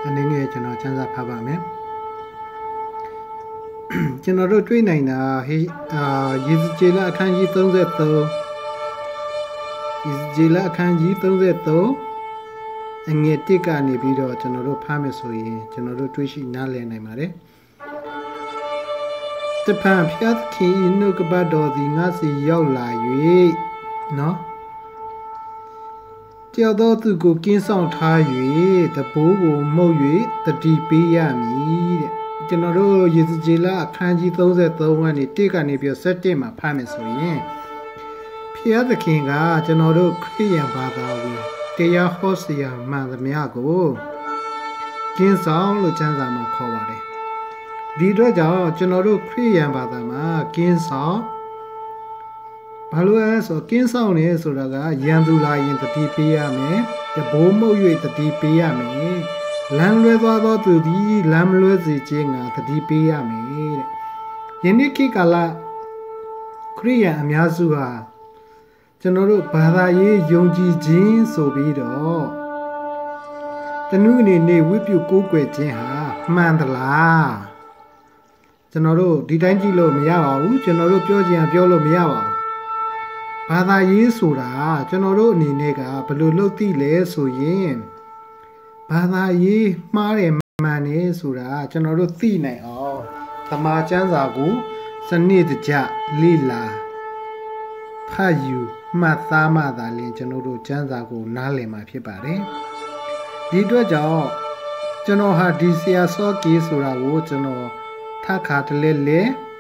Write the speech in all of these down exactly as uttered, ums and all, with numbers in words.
အနေနဲ့ကျွန်တော်စမ်းစာဖတ်ပါမယ်ကျွန်တော်တို့တွေ့နိုင်တာဟေးအာယေဇကျေလအခန်းကြီးသုံးဆယ်သုံးယေဇကျေလအခန်းကြီးသုံးဆယ်သုံးအငယ်တစ်ကနေပြီးတော့ကျွန်တော်တို့ဖတ်မယ်ဆိုရင်ကျွန်တော်တို့တွေ့ရှိနားလည်နိုင်ပါတယ်တပံဖျတ်ခင်ဤနှုတ်ကပတ်တော်သည်ငါစီရောက်လာ၍နော်တယောက်သောသူကိုကင်းဆောင်ထား၍တဘိုးကိုမှုတ်၍တတိပေးရမည်တဲ့ကျွန်တော်တို့ယေဇကျေလအခန်းကြီးသုံးဆယ်သုံးကနေတစ်ကနေပြီးဆယ်တစ်မှာဖတ်မယ်ဆိုရင်ဖျတ်ခင်ကကျွန်တော်တို့ခရစ်ယာန်ဘာသာဝင်တရားဟောဆရာမှန်သမျှကိုကင်းဆောင်လို့ကျမ်းစာမှာခေါ်ပါတယ်ဒီအတွက်ကြောင့်ကျွန်တော်တို့ခရစ်ယာန်ဘာသာမှာကင်းဆောင်ဘာလို့လဲဆိုကင်းဆောင်နေဆိုတာကရန်သူလာရင်တတိပေးရမယ်တဘိုးမှုတ်၍တတိပေးရမယ်လမ်းလွဲသွားသောသူသည်လမ်းမလွဲစေခြင်းကတတိပေးရမယ်တဲ့ယနေ့ခေတ်ကာလခရစ်ယာန်အများစုဟာကျွန်တော်တို့ဘာသာရေးယုံကြည်ခြင်းဆိုပြီးတော့တနုအနေနဲ့ဝိပုကိုးကွယ်ခြင်းဟာမှန်သလားကျွန်တော်တို့ဒီတိုင်းကြည့်လို့မရပါဘူးကျွန်တော်တို့ပြောချင်ပြောလို့မရပါဘူးဘာသာရေးဆိုတာကျွန်တော်တို့အနေနဲ့ကဘယ်လိုလုပ်သိလဲဆိုရင်ဘာသာရေးမှားတယ်မှန်တယ်ဆိုတာကျွန်တော်တို့သိနိုင်အောင်သမာကျမ်းစာကိုစနစ်တကျလေ့လာဖတ်ယူမှတ်သားမှသာလျှင်ကျွန်တော်တို့ကျမ်းစာကိုနားလည်မှာဖြစ်ပါတယ်ဒီအတွက်ကြောင့်ကျွန်တော်ဟာဒီဆရာစောကီဆိုတာကိုကျွန်တော်ထခါတလဲလဲ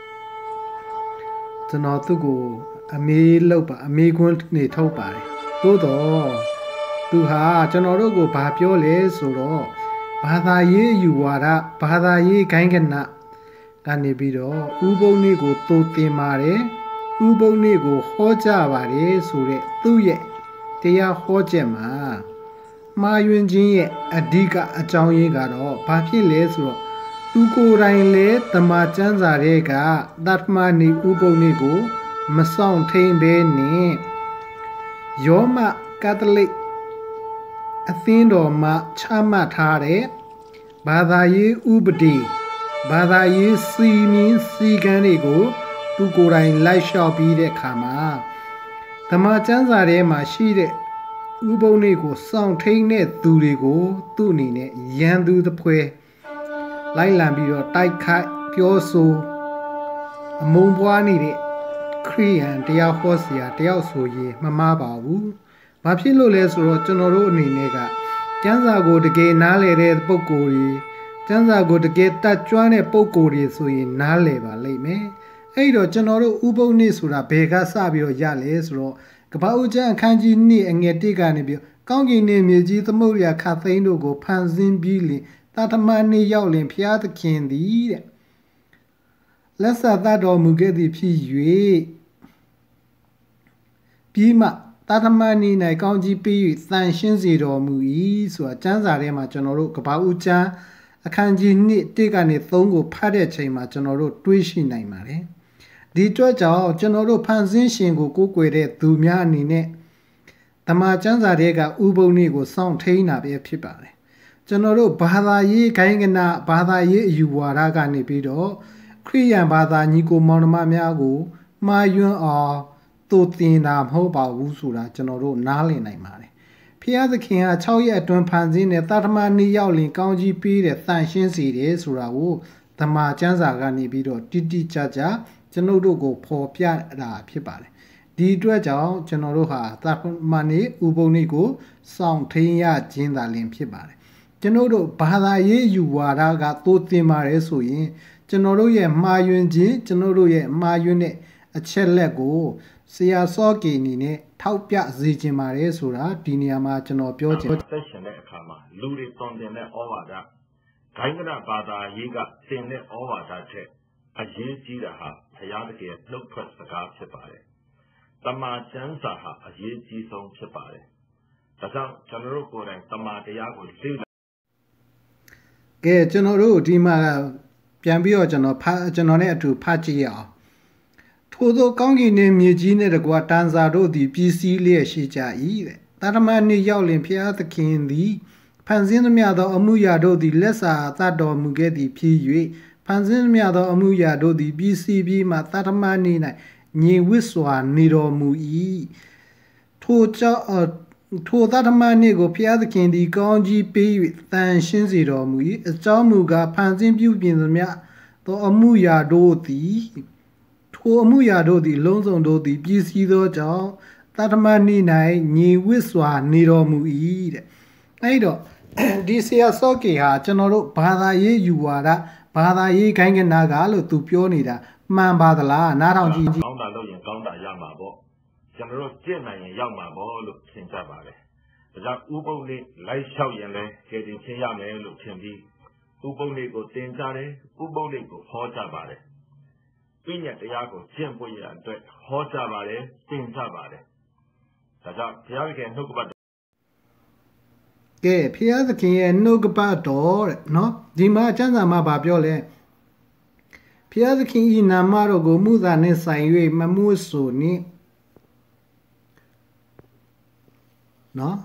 ကျွန်တော်သူ့ကိုအမေလောက်ပါအမေကွန်းနေထုတ်ပါတယ်သို့တော့သူဟာကျွန်တော်တို့ကိုဘာပြောလဲဆိုတော့ဘာသာရေးယူဝါဒဘာသာရေးဂိုင်းကနကနေပြီးတော့ဥပုံနည်းကိုသိုတင်ပါတယ်ဥပုံနည်းကိုဟောကြားပါတယ်ဆိုတဲ့သူ့ရဲ့တရားဟောချက်မှာမှားယွင်းခြင်းရဲ့အဓိကအကြောင်းရင်းကတော့ဘာဖြစ်လဲဆိုတော့သူကိုယ်တိုင်လေတမန်ကျမ်းစာတွေကသတ္တမနီဥပုံနည်းကိုမဆောင်ထိန်ဘဲနဲ့ယောမကက်သလစ်အသင်းတော်မှချမှတ်ထားတဲ့ဘာသာရေးဥပဒေဘာသာရေးစီမင်းစီကံတွေကိုသူကိုယ်တိုင်လိုက်လျှောက်ပြီးတဲ့အခါမှာဓမ္မကျမ်းစာထဲမှာရှိတဲ့ဥပုံတွေကိုစောင့်ထိန်တဲ့သူတွေကိုသူ့အနေနဲ့ရန်သူသဖွယ်လိုက်လံပြီးတော့တိုက်ခိုက်ပြောဆိုအမုန်းပွားနေတဲ့ခရိယန်တရားဟောဆရာတယောက်ဆိုရင်မမှားပါဘူး။ဘာဖြစ်လို့လဲဆိုတော့ကျွန်တော်တို့အနေနဲ့ကကျမ်းစာကိုတကယ်နားလည်တဲ့ပုဂ္ဂိုလ်တွေကျမ်းစာကိုတကယ်တတ်ကျွမ်းတဲ့ပုဂ္ဂိုလ်တွေဆိုရင်နားလည်ပါလိမ့်မယ်။အဲ့တော့ကျွန်တော်တို့ဥပုံနည်းဆိုတာဘယ်ကစပြီးတော့ရလဲဆိုတော့ကပ္ပဦးကျမ်းအခန်းကြီးနှစ်အငယ်တစ်ကနေပြီးကောင်းကင်နဲ့မြေကြီးသမုဒ္ဒရာခတ်သိမ်းတို့ကိုဖန်ဆင်းပြီးလင်တာတမန်နေရောက်လင်ဖျားသခင်သည်တဲ့လက်ဆက်သတ်တော်မူခဲ့သည်ဖြစ်၍ပြီးမှတာတမန်နေ၌ကောင်းကြီးပေး၍တန်ရှင်းစေတော်မူ၏ဆိုတာကျမ်းစာထဲမှာကျွန်တော်တို့ကပ္ပဦးကျမ်းအခန်းကြီးနှစ်တစ်ကနေသုံးကိုဖတ်တဲ့ချိန်မှာကျွန်တော်တို့တွေးရှိနိုင်ပါတယ်ဒီအတွက်ကြောင့်ကျွန်တော်တို့ဖန်ဆင်းရှင်ကိုကိုးကွယ်တဲ့သူများအနေနဲ့တမန်ကျမ်းစာတွေကဥပုံနည်းကိုစောင့်ထိန်တာပဲဖြစ်ပါတယ်ကျွန်တော်တို့ဘာသာရေးဂိုင်းကနဘာသာရေးအယူဝါဒကနေပြီးတော့ခရိယန်ဘာသာညီကိုမောင်နှမများကိုမှားယွင်းအောင်သို့တင်တာမဟုတ်ပါဘူးဆိုတာကျွန်တော်တို့နားလည်နိုင်ပါတယ်ဖျားသခင်က၆ရက်အတွင်းဖန်ဆင်းတဲ့တာတမန်နေရောက်လင်ကောင်းကြီးပေးတဲ့တန်ရှင်းစေတယ်ဆိုတာကိုဓမ္မကျမ်းစာကနေပြီးတော့တိတိကျကျကျွန်တော်တို့ကိုဖော်ပြတာဖြစ်ပါတယ်ဒီအတွက်ကြောင့်ကျွန်တော်တို့ဟာတာတမန်နေဥပုံနည်းကိုစောင့်ထိန်ရခြင်းသာလင်ဖြစ်ပါတယ်ကျွန်တော်တို့ဘာသာရေးယူဝါဒကသို့တင်ပါတယ်ဆိုရင်ကျွန်တော်တို့ရဲ့မှားယွင်းခြင်းကျွန်တော်တို့ရဲ့မှားယွင်းတဲ့အချက်လက်ကိုဆရာစောကီအနေနဲ့ထောက်ပြစေခြင်းပါတယ်ဆိုတာဒီနေရာမှာကျွန်တော်ပြောချင်သက်ရှင်တဲ့အခါမှာလူတွေတွန်တင်တဲ့ဩဝါဒဂိုင်းကနဘာသာရေးကတင်တဲ့ဩဝါဒထက်အရေးကြီးတာဟာဘုရားတကယ်နှုတ်ထွက်စကားဖြစ်ပါတယ်။တမန်ကျမ်းစာဟာအရေးကြီးဆုံးဖြစ်ပါတယ်။ဒါကြောင့်ကျွန်တော်တို့ကိုယ်တိုင်တမန်တရားကိုလေ့လာကဲကျွန်တော်တို့ဒီမှာပြန်ပြီးတော့ကျွန်တော်ဖတ်ကျွန်တော်နဲ့အတူဖတ်ကြည့်ရအောင်ထို့သောကောင်းကင်နှင့်မြေကြီးနှင့်တကွာတန်စာတို့သည်ပြည်စည်းလျက်ရှိကြ၏တဲ့တာတမန်နှင့်ရောက်လင်ဖျားသခင်သည်ဖန်ဆင်းသမျှသောအမှုရာတို့သည်လက်စာသတ်တော်မူခဲ့သည်ဖြစ်၍ဖန်ဆင်းသမျှသောအမှုရာတို့သည်ပြီးစီးပြီးမှတတ္တမနေ၌ငြိမ်ဝစ်စွာနေတော်မူ၏ထိုကြောင့်ထိုတတ္တမနေကိုဘုရားသခင်သည်ကောင်းကြီးပေး၍တန်ရှင်းစေတော်မူ၏အကြောင်းမူကားဖန်ဆင်းပြုပြင်သမျှသောအမှုရာတို့သည်ထိုအမှုရာတို့သည်လုံးစုံတို့သည်ပြီးစီးသောကြောင့်တတ္တမနေ၌ငြိမ်ဝစ်စွာနေတော်မူ၏တဲ့အဲ့တော့ဒီဆရာစောကေဟာကျွန်တော်တို့ဘာသာရေးယူဝါဒဘာသာရေးခိုင်းကနာကလို့သူပြောနေတာမှန်ပါသလားနားထောင်ကြည့်ကြည့်ကောင်းတာလုပ်ရင်ကောင်းတာရမှာပေါ့ကျွန်တော်တို့ကြင့်နိုင်ရင်ရောက်မှာပေါ့လို့ထင်ကြပါတယ်ဒါကြောင့်ဥပုံလေးလိုက်လျှောက်ရင်လည်းကျေတင်ချင်းရမယ်လို့ထင်ပြီးဥပုံလေးကိုတင်ကြတယ်ဥပုံလေးကိုဟောကြပါတယ်ပြည့်ညက်တရားကိုကျင့်ပွင့်ရအတွက်ဟောကြပါတယ်တင်ကြပါတယ်ဒါကြောင့်ဘုရားခင်နှုတ်ကပတ်ကဲဖျားသခင်ရဲ့နှုတ်ကပတ်တော်တဲ့နော်ဒီမှာကျမ်းစာမှာဗာပြောလဲဖျားသခင်ဤနာမတော်ကိုမှုသာနှင့်ဆိုင်၍မမှုဆိုနှင့်နော်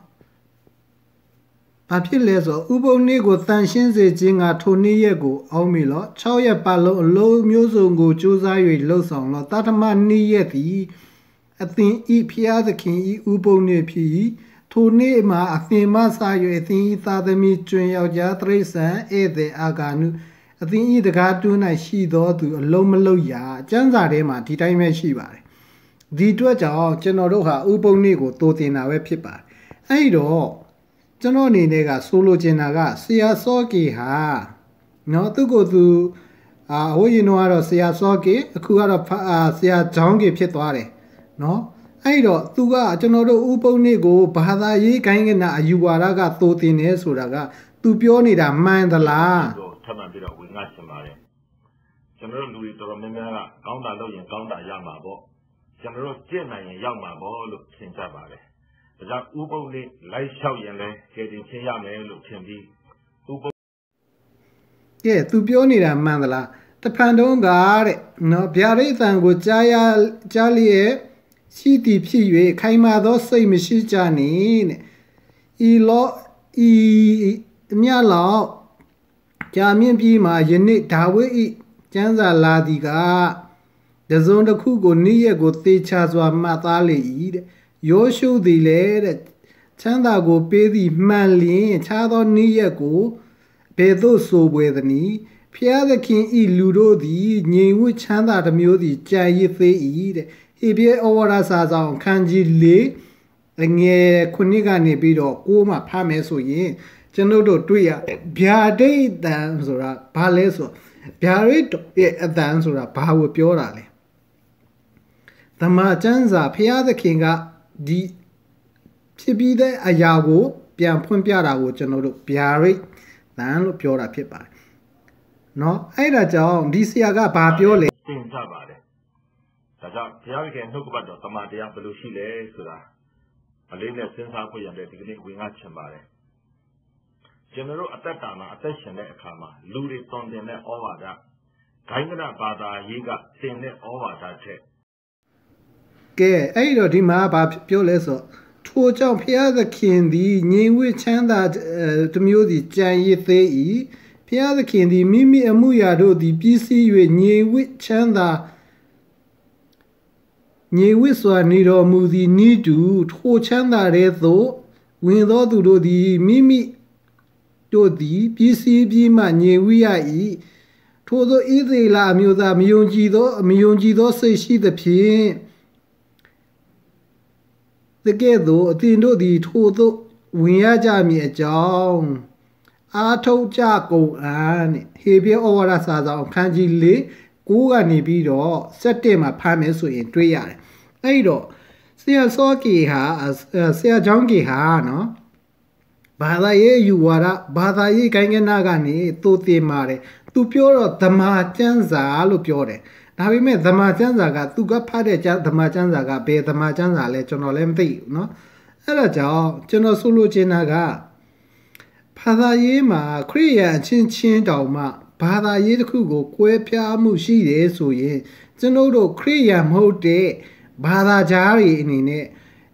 ဘာဖြစ်လဲဆိုဥပုံနေ့ကိုတန်ရှင်းစေခြင်းကထိုနေ့ရက်ကိုအောက်မေလော၆ရက်ပတ်လုံးအလုံးမျိုးစုံကိုစူးစမ်း၍လှုပ်ဆောင်လောတတ္တမနေ့ရက်သည်အသင်ဤဖျားသခင်ဤဥပုံနေ့ဖြစ်၏ထိုနေ့မှာအသင်မဆာ၍အသင်ဤသာသမီကျွင်ယောက်ျားတရိษံဧည့်သည်အာဂါနုအသင်ဤတကားတွင်း၌ရှိသောသူအလုံးမလုံးရာကျမ်းစာထဲမှာဒီတိုင်းပဲရှိပါတယ်ဒီအတွက်ကြောင့်ကျွန်တော်တို့ဟာဥပုံနေ့ကိုတိုးတင်တာပဲဖြစ်ပါတယ်အဲ့တော့ကျွန်တော်အနေနဲ့ကဆိုလိုချင်တာကဆရာစောကေဟာနော်သူကိုသူအာဟိုရင်တော့ကတော့ဆရာစောကေအခုကတော့ဆရာဂျောင်းကေဖြစ်သွားတယ်နော်အဲ့တော့သူကကျွန်တော်တို့ဥပုံနေ့ကိုဘာသာရေးခိုင်းကနာအယူဝါဒကတိုးတင်နေဆိုတာကသူပြောနေတာမှန်သလားထပ်မံပြီးတော့ဝင်ငါချင်ပါတယ်ကျွန်တော်တို့လူတွေတော်တော်များများကကောင်းတာလုပ်ရင်ကောင်းတာရမှာပေါ့ကျွန်တော်တို့ကြင့်နိုင်ရင်ရောက်မှာပေါ့လို့ထင်ကြပါတယ်ဒါကြောင့်ဥပုံလေးလိုက်လျှောက်ရင်လည်းကျေတင်ချင်းရမယ်လို့ထင်ပြီးဥပုံကဲသူပြောနေတာမှန်သလားတဖန်တုံးကတဲ့နော်ဗျာဒိတ်အတန်ကိုကြားရကြားလျက်ရှိသည်ဖြစ်၍ခိုင်မာသောစိတ်မရှိကြနှင့်တဲ့ဤလောဤမြတ်လောက်ကြာမြင့်ပြီးမှယနေ့ဒါဝိဒ်ဤကျမ်းစာလာသည်ကတစုံတစ်ခုကိုနေ့ရက်ကိုသေချာစွာမှတ်သားလေ၏တဲ့ယောရှုသည်လည်းတဲ့ချမ်းသာကိုပေးသည်မှန်လျင်ခြားသောနေ့ရက်ကိုဘယ်သို့ဆိုပွေသနည်းဖျားသခင်ဤလူတို့သည်ငြိမ်ဝှချမ်းသာတစ်မျိုးသည်ကြံရစ်သေး၏တဲ့ဟေဘရဲဩဝါဒစာဆောင်ခန်းကြီး၄အငယ်ခုနှစ်ကနေပြီးတော့ကိုးမှဖတ်မယ်ဆိုရင်ကျွန်တို့တို့တွေ့ရဗျာဒိတ်တန်ဆိုတာဘာလဲဆိုဗျာဒိတ်ရဲ့အတန်ဆိုတာဘာကိုပြောတာလဲဓမ္မကျမ်းစာဖျားသခင်ကဒီဖြစ်ပြီးတဲ့အရာကိုပြန်ဖွင့်ပြတာကိုကျွန်တော်တို့ဗျာဒိတ်တန်လို့ပြောတာဖြစ်ပါတယ်နော်အဲ့ဒါကြောင့်ဒီဆရာကဘာပြောလဲသင်ကြပါတယ်ဒါကြောင့်ဘုရားခင်နှုတ်ကပတ်တော်တမန်တရားဘယ်လိုရှိလဲဆိုတာအလေးနဲ့စဉ်းစားဖို့ရတယ်ဒီကနေ့ဝင်ငါချင်ပါတယ်ကျွန်တော်တို့အသက်တာမှာအသက်ရှင်တဲ့အခါမှာလူတွေတုံတင်တဲ့ဩဝါဒဂိုင်းကနဘာသာရေးကသင်တဲ့ဩဝါဒထက်ကဲအဲ့တော့ဒီမှာဘာပြောလဲဆိုထိုကြောင့်ဘုရားသခင်သည်ငြိမ်ဝှချမ်းသာတစ်မျိုးစီကြံရစ်သေး၏ဘုရားသခင်သည်မိမိအမှုရာတို့သည်ပြီးစီး၍ငြိမ်ဝှချမ်းသာငြိမ်ဝှစွာနေတော်မူသည်နိတူထိုချမ်းသာတဲ့သို့ဝင်သောသူတို့သည်မိမိတို့သည်ပြီးစီးပြီးမှငြိမ်ဝှရ၏ထိုသောဣသေလအမျိုးသားမယုံကြည်သောမယုံကြည်သောစိတ်ရှိသဖြင့်တကယ်သို့အသင်တို့သည်ထိုသို့ဝင်ရကြမည်အကြောင်းအာထုတ်ကြကုန်အံ့ဟေဘရဲဩဝါဒစာဆောင်အခန်းကြီး၄ကိုးကနေပြီးတော့၁၁မှာဖမ်းမယ်ဆိုရင်တွေ့ရတယ်အဲ့တော့ဆရာစောကေဟာဆရာချောင်းကေဟာနော်ဘာသာရေးယူဝါဒဘာသာရေးခိုင်းကနာကနေသို့တင်ပါတယ်သူပြောတော့ဓမ္မကျမ်းစာလို့ပြောတယ်ဒါပေမဲ့ဓမ္မကျမ်းစာကသူကဖတ်တဲ့ဓမ္မကျမ်းစာကဘယ်ဓမ္မကျမ်းစာလဲကျွန်တော်လည်းမသိဘူးเนาะအဲ့ဒါကြောင့်ကျွန်တော်ဆိုလိုချင်တာကဘာသာရေးမှာခရစ်ယာန်အချင်းချင်းတောင်မှဘာသာရေးတစ်ခုကိုကွဲပြားမှုရှိတယ်ဆိုရင်ကျွန်တော်တို့ခရစ်ယာန်မဟုတ်တဲ့ဘာသာကြားတွေအနေနဲ့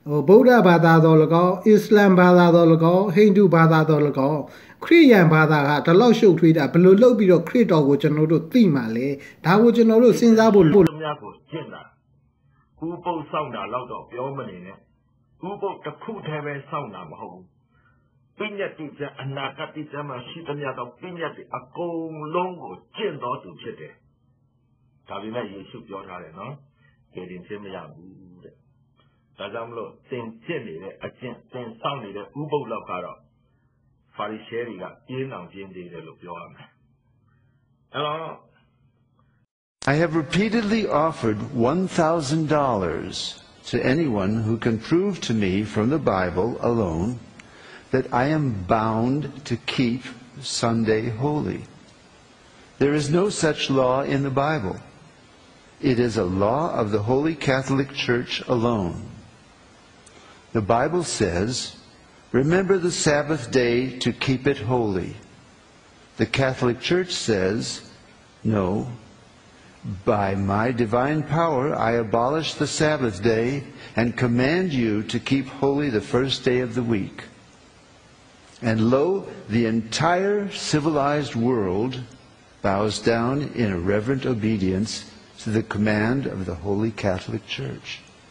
ဗုဒ္ဓဘာသာတော်၎င်းအစ္စလာမ်ဘာသာတော်၎င်းဟိန္ဒူဘာသာတော်၎င်းခရစ်ယာန်ဘာသာကဒီလောက်ရှုပ်ထွေးတာဘယ်လိုလုပ်ပြီးတော့ခရစ်တော်ကိုကျွန်တော်တို့သိမှလဲဒါကိုကျွန်တော်တို့စဉ်းစားဖို့လို့များကိုကျင့်တာဥပုပ်စောင့်တာတော့တော့ပြောမနေနဲ့ဥပုပ်တစ်ခုတည်းပဲစောင့်တာမဟုတ်ဘူးပိညတ်တိကျအနာဂတ်တိကျမှာရှိသမျှတော့ပိညတ်တိအကုန်လုံးကိုကျင့်တော်သူဖြစ်တယ်ဒါပေမဲ့ယေရှုပြောထားတယ်နော်ကျေတင်ခြင်းမရဘူးတဲ့ဒါကြောင့်မလို့သင်ကျင့်နေတဲ့အကျင့်သင်စောင့်နေတဲ့ဥပုပ်လောက်ကတော့ဖာရိရှဲတွေကပြင်းအောင်ပြင်းသေးတယ်လို့ပြောရမယ်အဲ့တော့ I have repeatedly offered one thousand dollars to anyone who can prove to me from the Bible alone that I am bound to keep Sunday holy. There is no such law in the Bible. It is a law of the Holy Catholic Church alone. The Bible says, remember the Sabbath day to keep it holy. The Catholic Church says, no, by my divine power I abolish the Sabbath day and command you to keep holy the first day of the week. And lo, the entire civilized world bows down in a reverent obedience to the command of the Holy Catholic Church.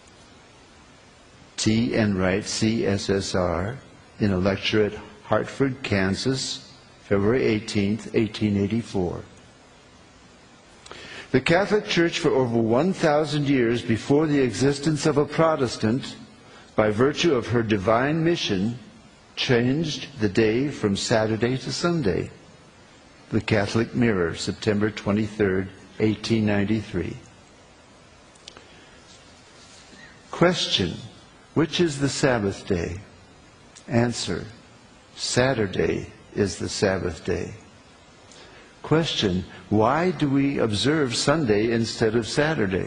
T. N. Wright, C S S R, in a lecture at Hartford, Kansas, February eighteenth, eighteen eighty-four. The Catholic Church for over one thousand years before the existence of a Protestant, by virtue of her divine mission, changed the day from Saturday to Sunday. The Catholic Mirror, September twenty-third, eighteen ninety-three. Question: which is the Sabbath day? Answer: Saturday is the Sabbath day. Question: why do we observe Sunday instead of Saturday?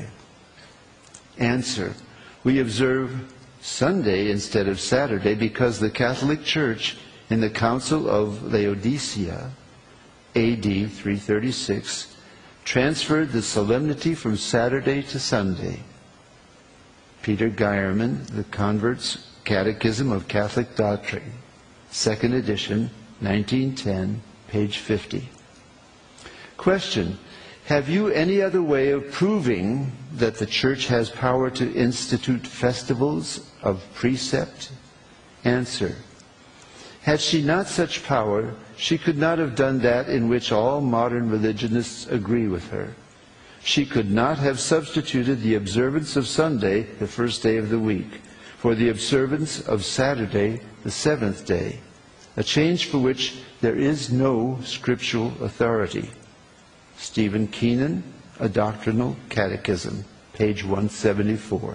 Answer: we observe Sunday instead of Saturday because the Catholic Church in the Council of Laodicea, A D three thirty-six, transferred the solemnity from Saturday to Sunday. Peter Geierman, The Convert's Catechism of Catholic Doctrine, second edition, nineteen ten, page fifty. Question: have you any other way of proving that the Church has power to institute festivals of precept? Answer: had she not such power, she could not have done that in which all modern religionists agree with her. She could not have substituted the observance of Sunday, the first day of the week, for the observance of Saturday, the seventh day, a change for which there is no scriptural authority. Stephen Keenan, A Doctrinal Catechism, page one seventy-four.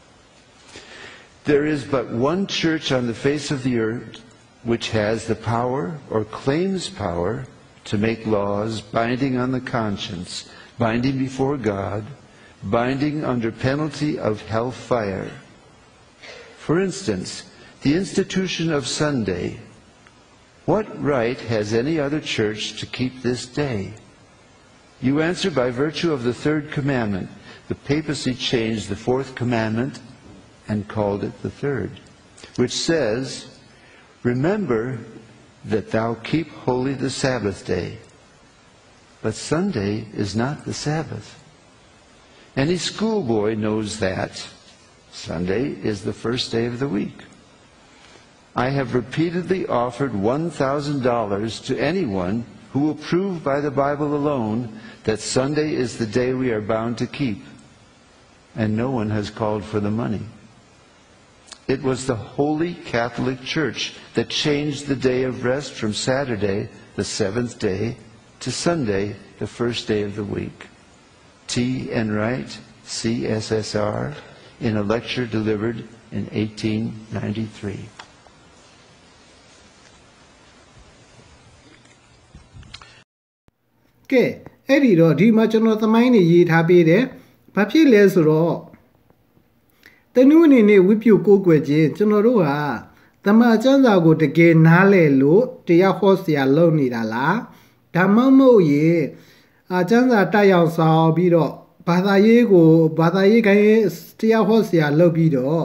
There is but one church on the face of the earth which has the power or claims power to make laws binding on the conscience, binding before God, binding under penalty of hellfire. For instance, the institution of Sunday. What right has any other church to keep this day? You answer by virtue of the third commandment. The papacy changed the fourth commandment and called it the third, which says, remember that thou keep holy the Sabbath day. But Sunday is not the Sabbath. Any schoolboy knows that Sunday is the first day of the week. I have repeatedly offered one thousand dollars to anyone who will prove by the Bible alone that Sunday is the day we are bound to keep, and no one has called for the money. It was the Holy Catholic Church that changed the day of rest from Saturday, the seventh day, to Sunday, the first day of the week. T. N. Wright, C S S R, in a lecture delivered in eighteen ninety-three. ကဲအဲ့ဒီတော့ဒီမှာကျွန်တော်သမိုင်းနေရေးထားပေးတယ်ဘာဖြစ်လဲဆိုတော့တနုအနေနဲ့ဝိပုကိုးကွယ်ခြင်းကျွန်တော်တို့ဟာတမန်ကျမ်းစာကိုတကယ်နားလည်လို့တရားဟောဆရာလုပ်နေတာလားဒါမှမဟုတ်ရင်အာကျမ်းစာတက်ရောက်ဆောင်ပြီးတော့ဘာသာရေးကိုဘာသာရေးခိုင်းတရားဟောဆရာလုပ်ပြီးတော့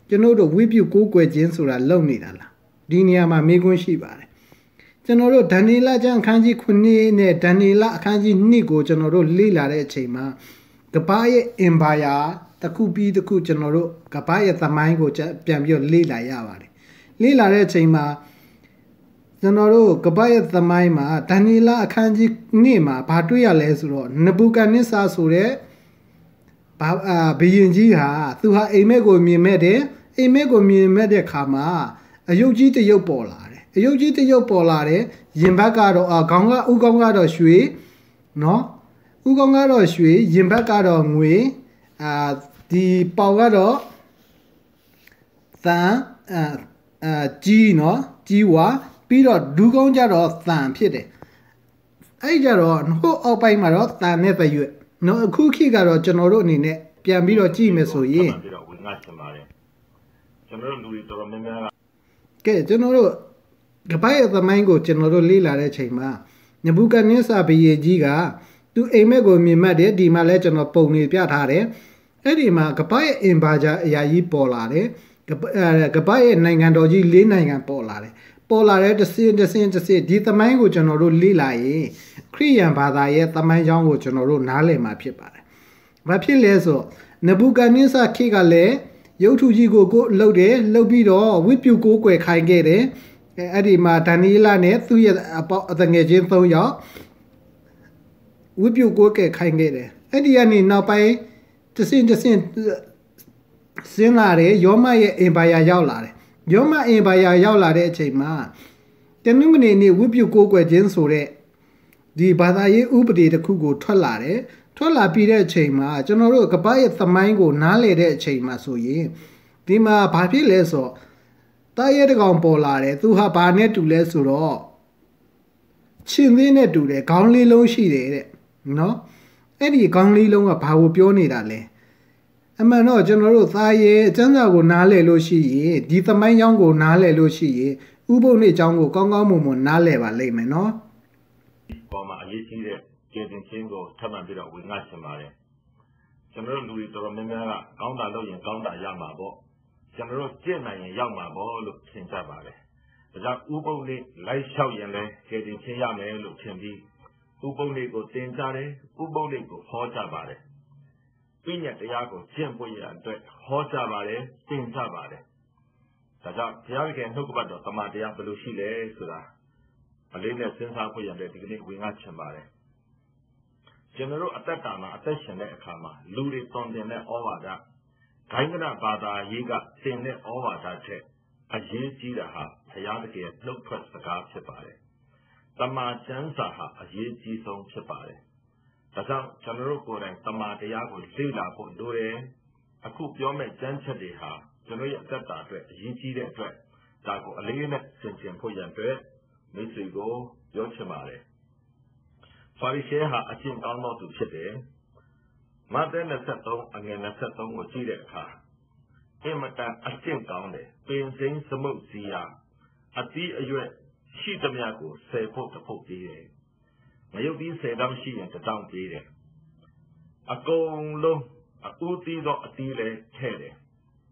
ကျွန်တော်တို့ဝိပုကိုးကွယ်ခြင်းဆိုတာလုံနေတာလားဒီနေရာမှာမေးခွန်းရှိပါတယ်ကျွန်တော်တို့ဒန်နီလကျမ်းအခန်းကြီးခုနှစ်နဲ့ဒန်နီလအခန်းကြီးနှစ်ကိုကျွန်တော်တို့လေ့လာတဲ့အချိန်မှာကပ္ပရဲ့အင်ပါယာတစ်ခုပြီးတစ်ခုကျွန်တော်တို့ကပ္ပရဲ့သမိုင်းကိုပြန်ပြီးလေ့လာရပါတယ်လေ့လာတဲ့အချိန်မှာကျွန်တော်တို့ကပ္ပရဲ့သမိုင်းမှာဒန်နီလအခန်းကြီးနှစ်မှာဘာတွေ့ရလဲဆိုတော့နဘူကဒ်နစ္စာဆိုတဲ့ဘာဘယင်ကြီးဟာသူဟာအိမ်မက်ကိုမြင်မဲ့တယ်အိမ်မက်ကိုမြင်မဲ့တဲ့ခါမှာအယုတ်ကြီးတရုပ်ပေါ်လာတယ်အယုတ်ကြီးတရုပ်ပေါ်လာတယ်ရင်ဘတ်ကတော့အခေါင်းကဥကောင်းကတော့ရွှေနော်ဥကောင်းကတော့ရွှေရင်ဘတ်ကတော့ငွေအာဒီပေါကတော့သံအာအာကြီးနော်ကြီးဝါပြီးတော့ဒူးကောင်းကြတော့သံဖြစ်တယ်အဲ့ကြတော့ဟိုအောက်ပိုင်းမှာတော့သံနဲ့တရွက်နော်အခုခေတ်ကတော့ကျွန်တော်တို့အနေနဲ့ပြန်ပြီးတော့ကြည့်မယ်ဆိုရင်ပြီးတော့ဝင်ငါချင်ပါတယ်ကျွန်တော်တို့လူတွေတော်တော်များများကဲကျွန်တော်တို့ကပ္ပရဲ့သမိုင်းကိုကျွန်တော်တို့လေ့လာတဲ့ချိန်မှာနဘူကဒ်နစ္စာဘုရင်ကြီးကသူအိမ်မက်ကိုမြင်မှတ်တယ်ဒီမှာလဲကျွန်တော်ပုံနေပြထားတယ်အဲ့ဒီမှာကပ္ပရဲ့အင်ဘာဂျာအရာကြီးပေါ်လာတယ်ကပ္ပရဲ့နိုင်ငံတော်ကြီး၄နိုင်ငံပေါ်လာတယ်ပေါ်လာတဲ့တစင်းတစင်းတစင်းဒီသမိုင်းကိုကျွန်တော်တို့လေ့လာရင်ခရိယန်ဘာသာရဲ့သမိုင်းကြောင်းကိုကျွန်တော်တို့နားလည်မှာဖြစ်ပါတယ်။ဘာဖြစ်လဲဆိုနဘူကဒ်နစ္စာခေတ်ကလည်းရုပ်ထုကြီးကိုကိုလှုပ်တယ်လှုပ်ပြီးတော့ဝိပုကိုးကွယ်ခိုင်းခဲ့တယ်။အဲ့ဒီမှာဒန်နီလနဲ့သူ့ရဲ့အပေါအငယ်ချင်း၃ယောက်ဝိပုကိုးကွယ်ခိုင်းခဲ့တယ်။အဲ့ဒီကနေနောက်ပိုင်းတစင်းတစင်းစင်းလာတယ်ယောမရဲ့အင်ပါယာရောက်လာတယ်။ယောမအင်ပါယာရောက်လာတဲ့အချိန်မှာတနင်္ဂနွေနေ့ဝိပုကိုးကွယ်ခြင်းဆိုတဲ့ဒီဘာသာရေးဥပဒေတစ်ခုကိုထွက်လာတယ်ထွက်လာပြီးတဲ့အချိန်မှာကျွန်တော်တို့ကပ္ပရဲ့သမိုင်းကိုနားလည်တဲ့အချိန်မှာဆိုရင်ဒီမှာဘာဖြစ်လဲဆိုတော့တာရဲတကောင်ပေါ်လာတယ်သူဟာဘာနဲ့တူလဲဆိုတော့ချင်းသေးနဲ့တူတယ်ခေါင်းလေးလုံးရှိတယ်တဲ့နော်အဲ့ဒီခေါင်းလေးလုံးကဘာကိုပြောနေတာလဲအမှန်တော့ကျွန်တော်တို့သားရဲအကျမ်းစာကိုနားလည်လို့ရှိရင်ဒီသမိုင်းကြောင်းကိုနားလည်လို့ရှိရင်ဥပုပ်နေ့ကြောင်းကိုကောင်းကောင်းမွန်မွန်နားလည်ပါလိမ့်မယ်နော်ပေါ်မှာအရေးကြီးတဲ့ကျေတင်ချင်းကိုထပ်မံပြီးတော့ဝင်ငါချင်ပါတယ်ကျွန်တော်တို့လူတွေတော်တော်များများကကောင်းတာလုပ်ရင်ကောင်းတာရမှာပေါ့ကျွန်တော်တို့ကြင့်နိုင်ရင်ရောက်မှာပေါ့လို့ထင်ကြပါတယ်ဒါကြောင့်ဥပုပ်နေ့လိုက်လျှောက်ရင်လည်းကျေတင်ချင်းရမယ်လို့ထင်ပြီးဥပုပ်နေ့ကိုသင်ကြတယ်ဥပုပ်နေ့ကိုဟောကြပါတယ်ပြည့်ညတ်တရားကိုကျင့်ပွင့်ရအတွက်ဟောကြပါတယ်သင်ကြပါတယ်ဒါကြောင့်ဘုရားခင်နှုတ်ကပတ်တော်တမန်တရားဘယ်လိုရှိလဲဆိုတာအလေးနဲ့စဉ်းစားဖို့ရတဲ့ဒီကနေ့ဝင်ငါချင်ပါတယ်ကျွန်တော်တို့အသက်တာမှာအသက်ရှင်တဲ့အခါမှာလူတွေတုံတင်တဲ့ဩဝါဒဂိုင်းကနဘာသာရေးကသင်တဲ့ဩဝါဒချက်အရေးကြီးတာဟာဘုရားတကယ်နှုတ်ထွက်စကားဖြစ်ပါတယ်တမန်ကျမ်းစာဟာအရေးကြီးဆုံးဖြစ်ပါတယ်ဒါကြောင့်ကျွန်တော်တို့ကိုယ်တိုင်တမန်တရားကိုလေ့လာဖို့လိုတယ်အခုပြောမယ့်ကျမ်းချက်တွေဟာကျွန်တော်ရဲ့အသက်တာအတွက်အရေးကြီးတဲ့အတွက်ဒါကိုအလေးနဲ့သင်ကျင်ဖို့ရတဲ့မိတ်ဆွေကိုပြောချင်ပါတယ်ဖာရိရှဲဟာအကျင့်ကောင်းသောသူဖြစ်တယ်မဿဲ၂၃အငယ်၂၃ကိုကြည့်တဲ့အခါအင်မတန်အကျင့်ကောင်းတယ်ပင်စိမ်းစမုတ်စီယာအသီးအရွက်ရှိသမျှကိုဆယ်ဖို့တစ်ဖို့ပေးတယ်ငရုတ်သီးဆယ်တောင်းရှိရင်တစ်တောင်းပေးတယ်အကုန်လုံးအဦးသီးသောအသီးလည်းထည့်တယ်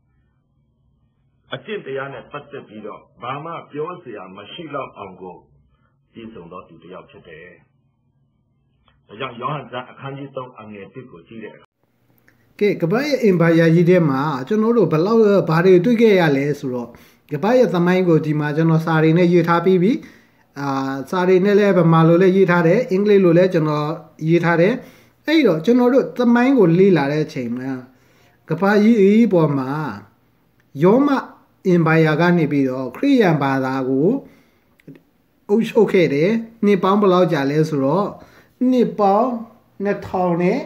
အကျင့်တရားနဲ့ပတ်သက်ပြီးတော့ဘာမှပြောစရာမရှိတော့အောင်ကိုပြည့်စုံသောသူတစ်ယောက်ဖြစ်တယ်။ဒါကြောင့်ယောဟန်ကျမ်းအခန်းကြီး၃အငယ်၁ကိုကြည့်တဲ့အခါကဲကပ္ပရဲ့အင်ပါယာကြီးထဲမှာကျွန်တော်တို့ဘယ်လောက်ဘာတွေတွေ့ခဲ့ရလဲဆိုတော့ကပ္ပရဲ့သမိုင်းကိုဒီမှာကျွန်တော်စာရီနဲ့ရေးထားပြီးပြီအာစာရီနဲ့လည်းဗမာလိုလည်းရေးထားတယ်အင်္ဂလိပ်လိုလည်းကျွန်တော်ရေးထားတယ်အဲ့တော့ကျွန်တော်တို့သမိုင်းကိုလေ့လာတဲ့အချိန်မှာကပ္ပကြီးအီးပေါ်မှာယောမအင်ပါယာကနေပြီးတော့ခရိယန်ဘာသာကိုအုပ်ချုပ်ခဲ့တယ်နှစ်ပေါင်းဘယ်လောက်ကြာလဲဆိုတော့နှစ်ပေါင်းနှစ်ထောင်နဲ့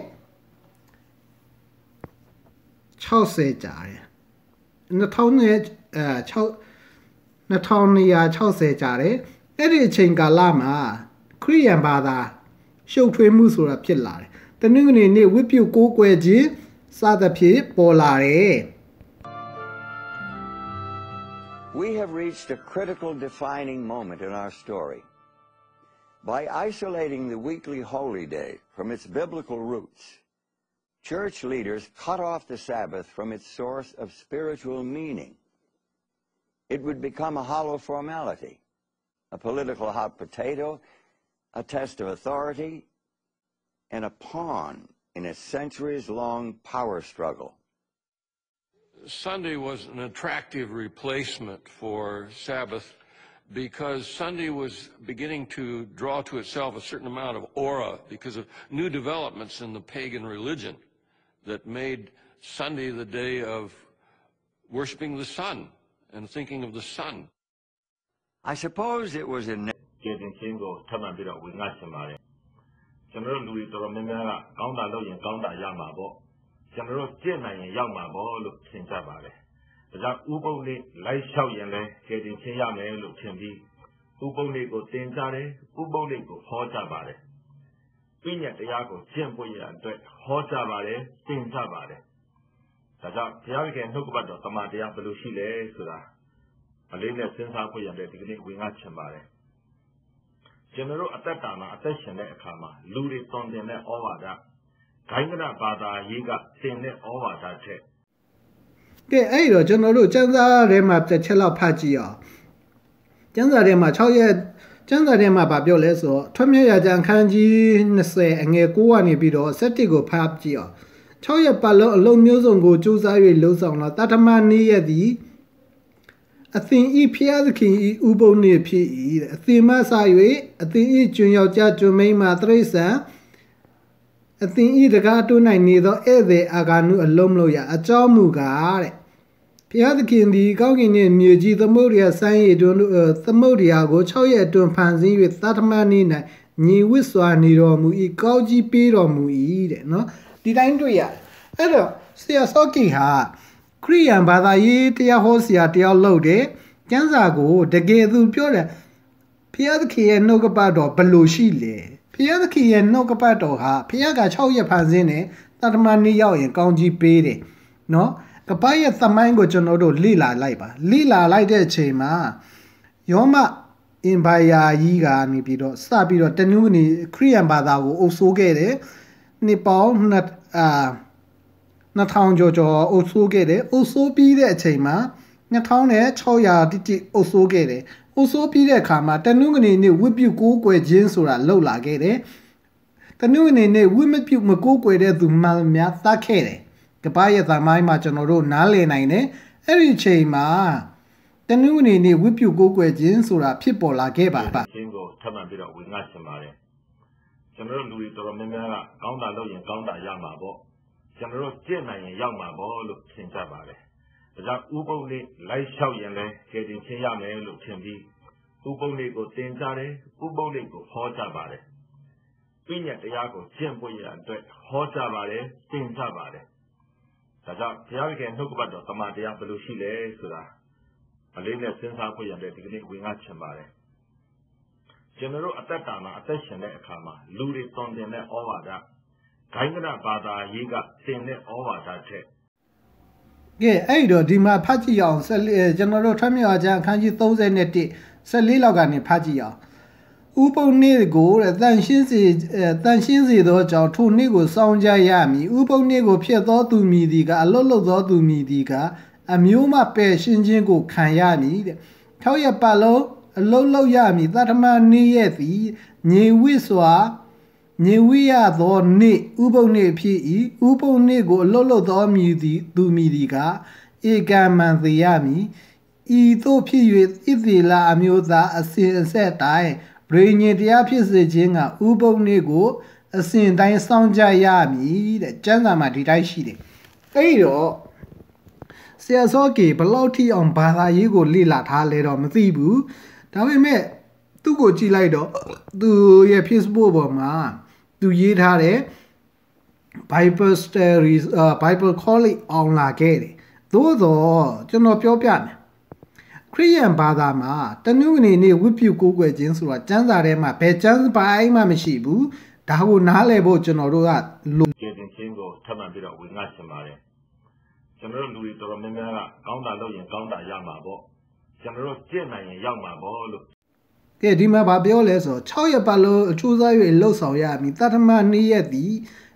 ၆၀ကြာတယ်နှစ်ထောင်နဲ့အဲ6 နှစ်ထောင်၂ရာ၆၀ကြာတယ်အဲ့ဒီအချိန်ကာလမှာခရိယန်ဘာသာရှုပ်ထွေးမှုဆိုတာဖြစ်လာတယ်တနင်္ဂနွေနေ့ဝိပုကိုးကွယ်ခြင်းစသဖြင့်ပေါ်လာတယ် We have reached a critical defining moment in our story. By isolating the weekly holy day from its biblical roots, church leaders cut off the Sabbath from its source of spiritual meaning. It would become a hollow formality, a political hot potato, a test of authority, and a pawn in a centuries-long power struggle. Sunday was an attractive replacement for Sabbath because Sunday was beginning to draw to itself a certain amount of aura because of new developments in the pagan religion that made Sunday the day of worshiping the sun and thinking of the sun. I suppose it was in ကျေတင်ချင်းကိုထပ်မံပြီးတော့ဝေငှချင်ပါတယ်ကျွန်တော်တို့လူတွေတော်တော်များများကကောင်းတာလုပ်ရင်ကောင်းတာရမှာပေါ့ကျွန်တော်တို့ကြင့်နိုင်ရင်ရောက်မှာပေါ့လို့ထင်ကြပါတယ်ဒါကြောင့်ဥပုံလေးလိုက်လျှောက်ရင်လည်းကျေတင်ချင်းရမယ်လို့ထင်ပြီးဥပုံလေးကိုတင်ကြတယ်ဥပုံလေးကိုဟောကြပါတယ်ပြည့်ညက်တရားကိုကျင့်ပွင့်ရအတွက်ဟောကြပါတယ်တင်ကြပါတယ်ဒါကြောင့်ဘုရားရှင်နှုတ်ကပတ်တော်တမန်တရားဘယ်လိုရှိလဲဆိုတာအလေးနဲ့စဉ်းစားဖို့ရတဲ့ဒီကနေ့ဝေငှချင်ပါတယ်ကျွန်တော်တို့အသက်တာမှာအသက်ရှင်တဲ့အခါမှာလူတွေတွန်တင်တဲ့ဩဝါဒဂိုင်းကနဘာသာရေးကတင်တဲ့ဩဝါဒထက်ကဲအဲ့တော့ကျွန်တော်တို့ကျမ်းစာထဲမှာတစ်ချက်လောက်ဖတ်ကြည့်အောင်ကျမ်းစာထဲမှာ၆ရက်ကျမ်းစာထဲမှာဗာပြောလဲဆိုတော့ထွတ်မြတ်ရာကျမ်းခန်းကြီး၂၀အငယ်၉ကနေပြီးတော့၁၁ကိုဖတ်ကြည့်အောင်၆ရက်ပတ်လုံးအလုံးမျိုးစုံကိုစူးစမ်း၍လှုပ်ဆောင်တော့တထမနေ့ရက်သည်အသင်ဤဖျားသခင်ဤဥပုံနေဖြစ်၏တဲ့အသင်မဆ၍အသင်ဤကျွန်းယောက်ျားကျွန်းမိန်းမတရိษံအသင်ဤတကားတွန်း၌နေသောဧည့်သည်အာဂါနုအလုံးမလို့ရအကြောင်းမူကားတဲ့ဖျားသခင်သည်ကောင်းကင်နှင့်မြေကြီးသမုဒ္ဒရာစမ်းရည်တွင်သမုဒ္ဒရာကို၆ရက်အတွင်းဖန်ဆင်း၍သတ္တမနေ့၌ညီဝစ်စွာနေတော်မူ၏ကောင်းကြီးပေးတော်မူ၏တဲ့နော်ဒီတိုင်းတွေ့ရအဲ့တော့ဆရာစောကီဟာခရိယန်ဘာသာရေးတရားဟောဆရာတယောက်လုပ်တယ်ကျမ်းစာကိုတကယ်သူပြောတယ်ဖျားသခင်ရဲ့နှုတ်ကပတ်တော်ဘယ်လိုရှိလဲဖျားသခင်ရဲ့နှုတ်ကပတ်တော်ဟာဖျားက၆ရက်ဖန်ဆင်းတယ်တတမနေ့ရောက်ရင်ကောင်းကြီးပေးတယ်နော်ကပ္ပရဲ့သမိုင်းကိုကျွန်တော်တို့လေ့လာလိုက်ပါလေ့လာလိုက်တဲ့အချိန်မှာယောမအင်ဘိုင်ယာကြီးကနေပြီးတော့စပြီးတော့တနင်္ဂနွေခရိယန်ဘာသာကိုအုပ်စိုးခဲ့တယ်နှစ်ပေါင်းနှစ်အာနှစ်ထောင်ကျော်ကျော်အုပ်စိုးခဲ့တယ်အုပ်စိုးပြီးတဲ့အချိန်မှာနှစ်ထောင်နဲ့၆ရာတိတိအုပ်စိုးခဲ့တယ်အုပ်စိုးပြီးတဲ့အခါမှာတနင်္ဂနွေနေ့ဝိပုကိုးကွယ်ခြင်းဆိုတာလှုပ်လာခဲ့တယ်တနင်္ဂနွေနေ့ဝိမပြုမကိုးကွယ်တဲ့သူမှန်များသတ်ခဲ့တယ်ကပ္ပရဲ့သမိုင်းမှာကျွန်တော်တို့နားလည်နိုင်တယ်အဲ့ဒီချိန်မှာတနင်္ဂနွေနေ့ဝိပုကိုးကွယ်ခြင်းဆိုတာဖြစ်ပေါ်လာခဲ့ပါပါခြင်းကိုထပ်မံပြီးတော့ဝေငှချင်ပါတယ်ကျွန်တော်တို့လူတွေတော်တော်များများကကောင်းတာလုပ်ရင်ကောင်းတာရမှာပေါ့ကျွန်တော်တို့ကြင့်နိုင်ရင်ရောက်မှာပေါ့လို့ထင်ကြပါတယ်ဒါကြောင့်ဥပုံလေးလိုက်လျှောက်ရင်လည်းကျေတင်ချင်းရမယ်လို့ထင်ပြီးဥပုံလေးကိုတင်ကြတယ်ဥပုံလေးကိုဟောကြပါတယ်ပြည့်ညက်တရားကိုကျင့်ပွင့်ရအတွက်ဟောကြပါတယ်တင်ကြပါတယ်ဒါကြောင့်ဘုရားရှင်နှုတ်ကပတ်တော်တမန်တရားဘယ်လိုရှိလဲဆိုတာအလေးနဲ့စဉ်းစားဖို့ရတဲ့ဒီကနေ့ဝေငှချင်ပါတယ်ကျွန်တော်တို့အသက်တာမှာအသက်ရှင်တဲ့အခါမှာလူတွေတွန်တင်တဲ့ဩဝါဒဂိုင်းကနဘာသာရေးကတင်တဲ့ဩဝါဒထက်ကဲအဲ့တော့ဒီမှာဖတ်ကြည့်အောင်ကျွန်တော်တို့ထွတ်မြတ်ရာကျမ်းအခန်းကြီး၃၁ ၁၄လောက်ကနေဖတ်ကြည့်အောင်ဥပုံနေ့ကိုတဲ့တန်ရှင်းစေတန်ရှင်းစေသောကြောင့်ထိုနေ့ကိုစောင့်ကြရမည်ဥပုံနေ့ကိုဖြစ်သောသူမည်သည်ကအလွတ်လွတ်သောသူမည်သည်ကအမျိုးမပယ်ရှင်းခြင်းကိုခံရမည်တဲ့၆ရက်ပတ်လုံးအလုံးလုံးရမည်တထမနေ့ရက်သည်ငြိမ်ဝစ်စွာငြိမ်ဝိရသောနေ့ဥပုံနေ့ဖြစ်၏ဥပုံနေ့ကိုအလွတ်လွတ်သောမည်သည်သူမည်သည်ကဧကံမှန်သေးရမည်ဤသို့ဖြစ်၍ဣသေလအမျိုးသားအစဉ်အဆက်တိုင်းဗြိညင်တရားဖြစ်စေခြင်းကဥပုံနေ့ကိုအစဉ်တိုင်းစောင့်ကြရမည်တဲ့ကျမ်းစာမှာဒီတိုင်းရှိတယ်အဲ့တော့ဆရာစောကေဘလောက်ထိအောင်ဘာသာရေးကိုလေ့လာထားလဲတော့မသိဘူးဒါပေမဲ့သူ့ကိုကြည့်လိုက်တော့သူရဲ့ Facebook ပေါ်မှာသူရေးထားတယ် Bible Stories Bible College အောင်လာခဲ့တယ်သို့တော့ကျွန်တော်ပြောပြမယ်ခရိယန်ဘာသာမှာတနင်္ဂနွေနေ့ဝိပုကိုးကွယ်ခြင်းဆိုတာကျမ်းစာထဲမှာဘယ်ကျမ်းပိုင်းမှမရှိဘူးဒါကိုနားလည်ဖို့ကျွန်တော်တို့ကလိုကျေတင်ခြင်းကိုထပ်မံပြီးတော့ဝေငှချင်ပါတယ်ကျွန်တော်တို့လူတွေတော်တော်များများကကောင်းတာလုပ်ရင်ကောင်းတာရမှာပေါ့ကျွန်တော်တို့ကြင့်နိုင်ရင်ရောက်မှာပေါ့လို့ကဲဒီမှာဗာပြောလဲဆို၆ရက်ပတ်လုံးအထူးစား၍လှုပ်ဆောင်ရမည်တထမနေ့ရက်သည်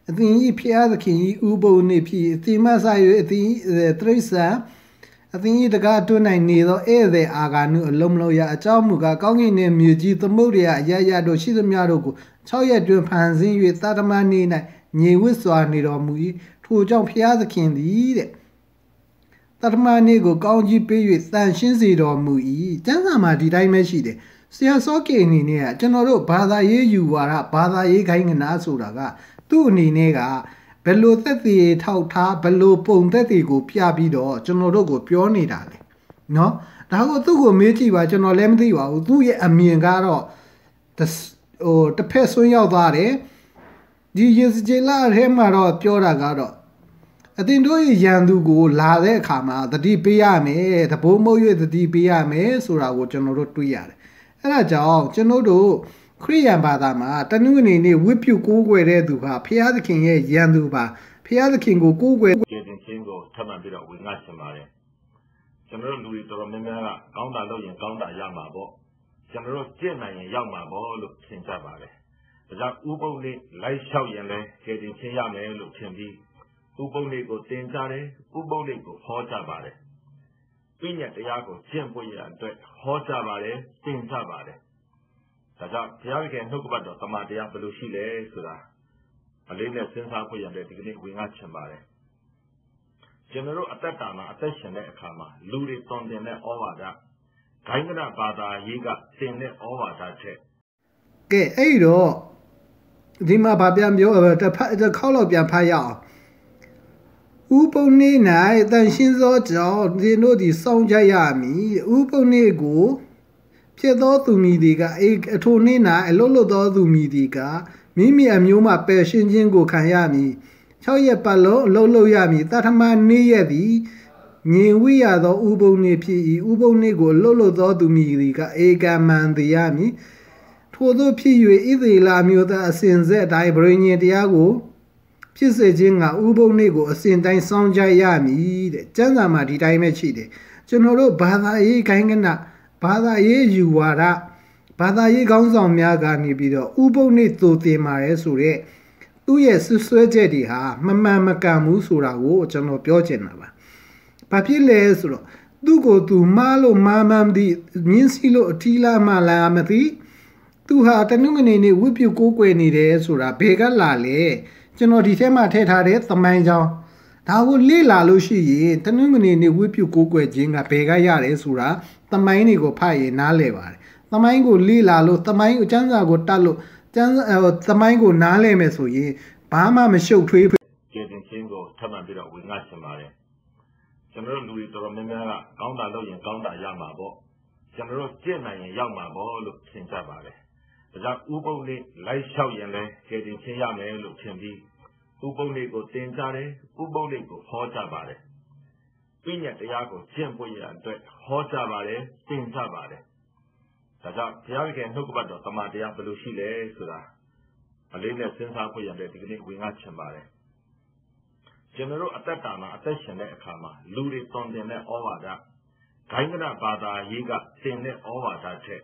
အသင်ဤဖျားသခင်ဤဥပုံနေဖြစ်အသင်မဆိုင်၍အသင်တရိစ္ဆာန်အသင်ဤတကားတွန်းနိုင်နေသောဧည့်သည်အာဂါနုအလုံးမလို့ရအကြောင်းမူကားကောင်းကင်နှင့်မြေကြီးသမုဒ္ဒရာအရရတို့ရှိသမျှတို့ကို၆ရက်တွင်ဖန်ဆင်း၍သာတမန်နေ၌ညီဝတ်စွာနေတော်မူ၏ထိုကြောင့်ဖျားသခင်သည်တဲ့သာတမန်နေကိုကောင်းကြီးပေး၍တန်ရှင်းစေတော်မူ၏ကျမ်းစာမှာဒီတိုင်းပဲရှိတယ်ဆရာစောကေအနေနဲ့ကကျွန်တော်တို့ဘာသာရေးယူဝါဒဘာသာရေးခိုင်းကနာဆိုတာကသူ့အနေနဲ့ကဘယ်လိုသက်သေထောက်ထားဘယ်လိုပုံသက်သေကိုပြပြီးတော့ကျွန်တော်တို့ကိုပြောနေတာလေနော်ဒါကိုသူ့ကိုမေးကြည့်ပါကျွန်တော်လည်းမသိပါဘူးသူ့ရဲ့အမြင်ကတော့ဟိုတစ်ဖက်ဆွန်းရောက်သွားတယ်ဒီယေစကျေလာထဲမှာတော့ပြောတာကတော့အသင်တို့ရဲ့ရန်သူကိုလာတဲ့အခါမှာသတိပေးရမယ်တဘိုးမုတ်၍သတိပေးရမယ်ဆိုတာကိုကျွန်တော်တို့တွေ့ရတယ်အဲဒါကြောင့်ကျွန်တော်တို့ခရိယန်ဘာသာမှာတနင်္ဂနွေနေ့ဝိပုကိုးကွယ်တဲ့သူဟာဖျားသခင်ရဲ့ရန်သူပါဖျားသခင်ကိုကိုးကွယ်ကျေတင်ချင်းကိုထပ်မံပြီးတော့ဝင်ငှချင်ပါတယ်ကျွန်တော်တို့လူတွေတော်တော်များများကကောင်းတာလုပ်ရင်ကောင်းတာရမှာပေါ့ကျွန်တော်တို့ကြင့်နိုင်ရင်ရောက်မှာပေါ့လို့ထင်ကြပါတယ်ဒါကြောင့်ဥပုံလေးလိုက်လျှောက်ရင်လည်းကျေတင်ချင်းရမယ်လို့ထင်ပြီးဥပုံလေးကိုတင်ကြတယ်ဥပုံလေးကိုဟောကြပါတယ်ပြည့်ညတ်တရားကိုကျင့်ပွင့်ရအတွက်ဟောကြပါတယ်တင်ကြပါတယ်ဒါကြောင့်ဘုရားခင်နှုတ်ကပတ်တော်တမန်တရားဘယ်လိုရှိလဲဆိုတာအလေးနဲ့စဉ်းစားဖို့ရတဲ့ဒီကနေ့ဝင်ငှချင်ပါတယ်ကျွန်တော်တို့အသက်တာမှာအသက်ရှင်တဲ့အခါမှာလူတွေတွန်တင်တဲ့ဩဝါဒဂိုင်းကနဘာသာရေးကတင်တဲ့ဩဝါဒတဲ့ကဲအဲ့တော့ဒီမှာဗာပြန်ပြောတစ်ဖက်တစ်ခေါက်လောက်ပြန်ဖတ်ရအောင်ဥပုံနေ၌တန်ရှင်းသောကြောင့်ဒီတို့ဒီစောင့်ကြရမည်ဥပုံနေကိုဖြစ်သောသူမည်ဒီကအေအထိုနေ့၌အလုတ်လုတ်သောသူမည်ဒီကမိမိအမျိုးမှပယ်ရှင်းခြင်းကိုခံရမည်၆ရက်ပတ်လုံးအလုတ်လုတ်ရမည်တထမနေ့ရက်သည်ငြင်ဝိရသောဥပုံနေဖြစ်၏ဥပုံနေကိုအလုတ်လုတ်သောသူမည်ဒီကအေကမန်တရမည်ထို့သောဖြစ်၍ဣသေလမျိုးသားအစဉ်ဆက်အတိုင်းဗြိညင်တရားကိုဖြစ်စေခြင်းကဥပုံနေကိုအစဉ်တိုင်းစောင့်ကြရမည်တဲ့ကျမ်းစာမှာဒီတိုင်းပဲရှိတယ်ကျွန်တော်တို့ဘာသာရေးခိုင်းကနဘာသာရေးယူဝါဒဘာသာရေးခေါင်းဆောင်များကနေပြီးတော့ဥပုံနေသို့တင်มาရဲဆိုတော့သူ့ရဲ့ဆွဆွဲချက်တွေဟာမမှန်မကန်ဘူးဆိုတာကိုကျွန်တော်ပြောချင်တာပါဘာဖြစ်လဲဆိုတော့သူ့ကိုသူမှားလို့မှားမှန်းသည့်မြင်းစီလို့အထီးလားမှလားမသိသူဟာတနုငနေနေဝိပုကိုးကွယ်နေတယ်ဆိုတာဘယ်ကလာလဲကျွန်တော်ဒီထဲမှာထည့်ထားတဲ့သမိုင်းကြောင်းဒါကိုလေ့လာလို့ရှိရင်တနင်္ဂနွေနေ့ဝိပုကိုးကွယ်ခြင်းကဘယ်ကရတယ်ဆိုတာသမိုင်းတွေကိုဖတ်ရင်နားလည်ပါတယ်သမိုင်းကိုလေ့လာလို့သမိုင်းအကျမ်းစာကိုတတ်လို့ကျမ်းသမိုင်းကိုနားလည်မယ်ဆိုရင်ဘာမှမရှုပ်ထွေးကျေတင်ချင်းကိုထပ်မံပြီးတော့ဝင်ငှချင်ပါတယ်ကျွန်တော်တို့လူတွေတော်တော်များများကကောင်းတာလုပ်ရင်ကောင်းတာရမှာပေါ့ကျွန်တော်တို့ကြင့်နိုင်ရင်ရောက်မှာပေါ့လို့ထင်ကြပါတယ်ဒါကြောင့်ဥပုံလေးလိုက်လျှောက်ရင်လည်းကျေတင်ချင်းရမယ်လို့ထင်ပြီးဥပုံလေးကိုတင်ကြတယ်ဥပုံလေးကိုဟောကြပါတယ်ပြည့်ညတ်တရားကိုကျင့်ပွင့်ရအတွက်ဟောကြပါတယ်တင်ကြပါတယ်ဒါကြောင့်ဘုရားခင်နှုတ်ကပတ်တော်တမန်တရားဘယ်လိုရှိလဲဆိုတာအလေးနဲ့စဉ်းစားဖို့ရတဲ့ဒီကနေ့ဝင်ငှချင်ပါတယ်ကျွန်တော်တို့အသက်တာမှာအသက်ရှင်တဲ့အခါမှာလူတွေတွန်တင်တဲ့ဩဝါဒဂိုင်းကနဘာသာရေးကတင်တဲ့ဩဝါဒတဲ့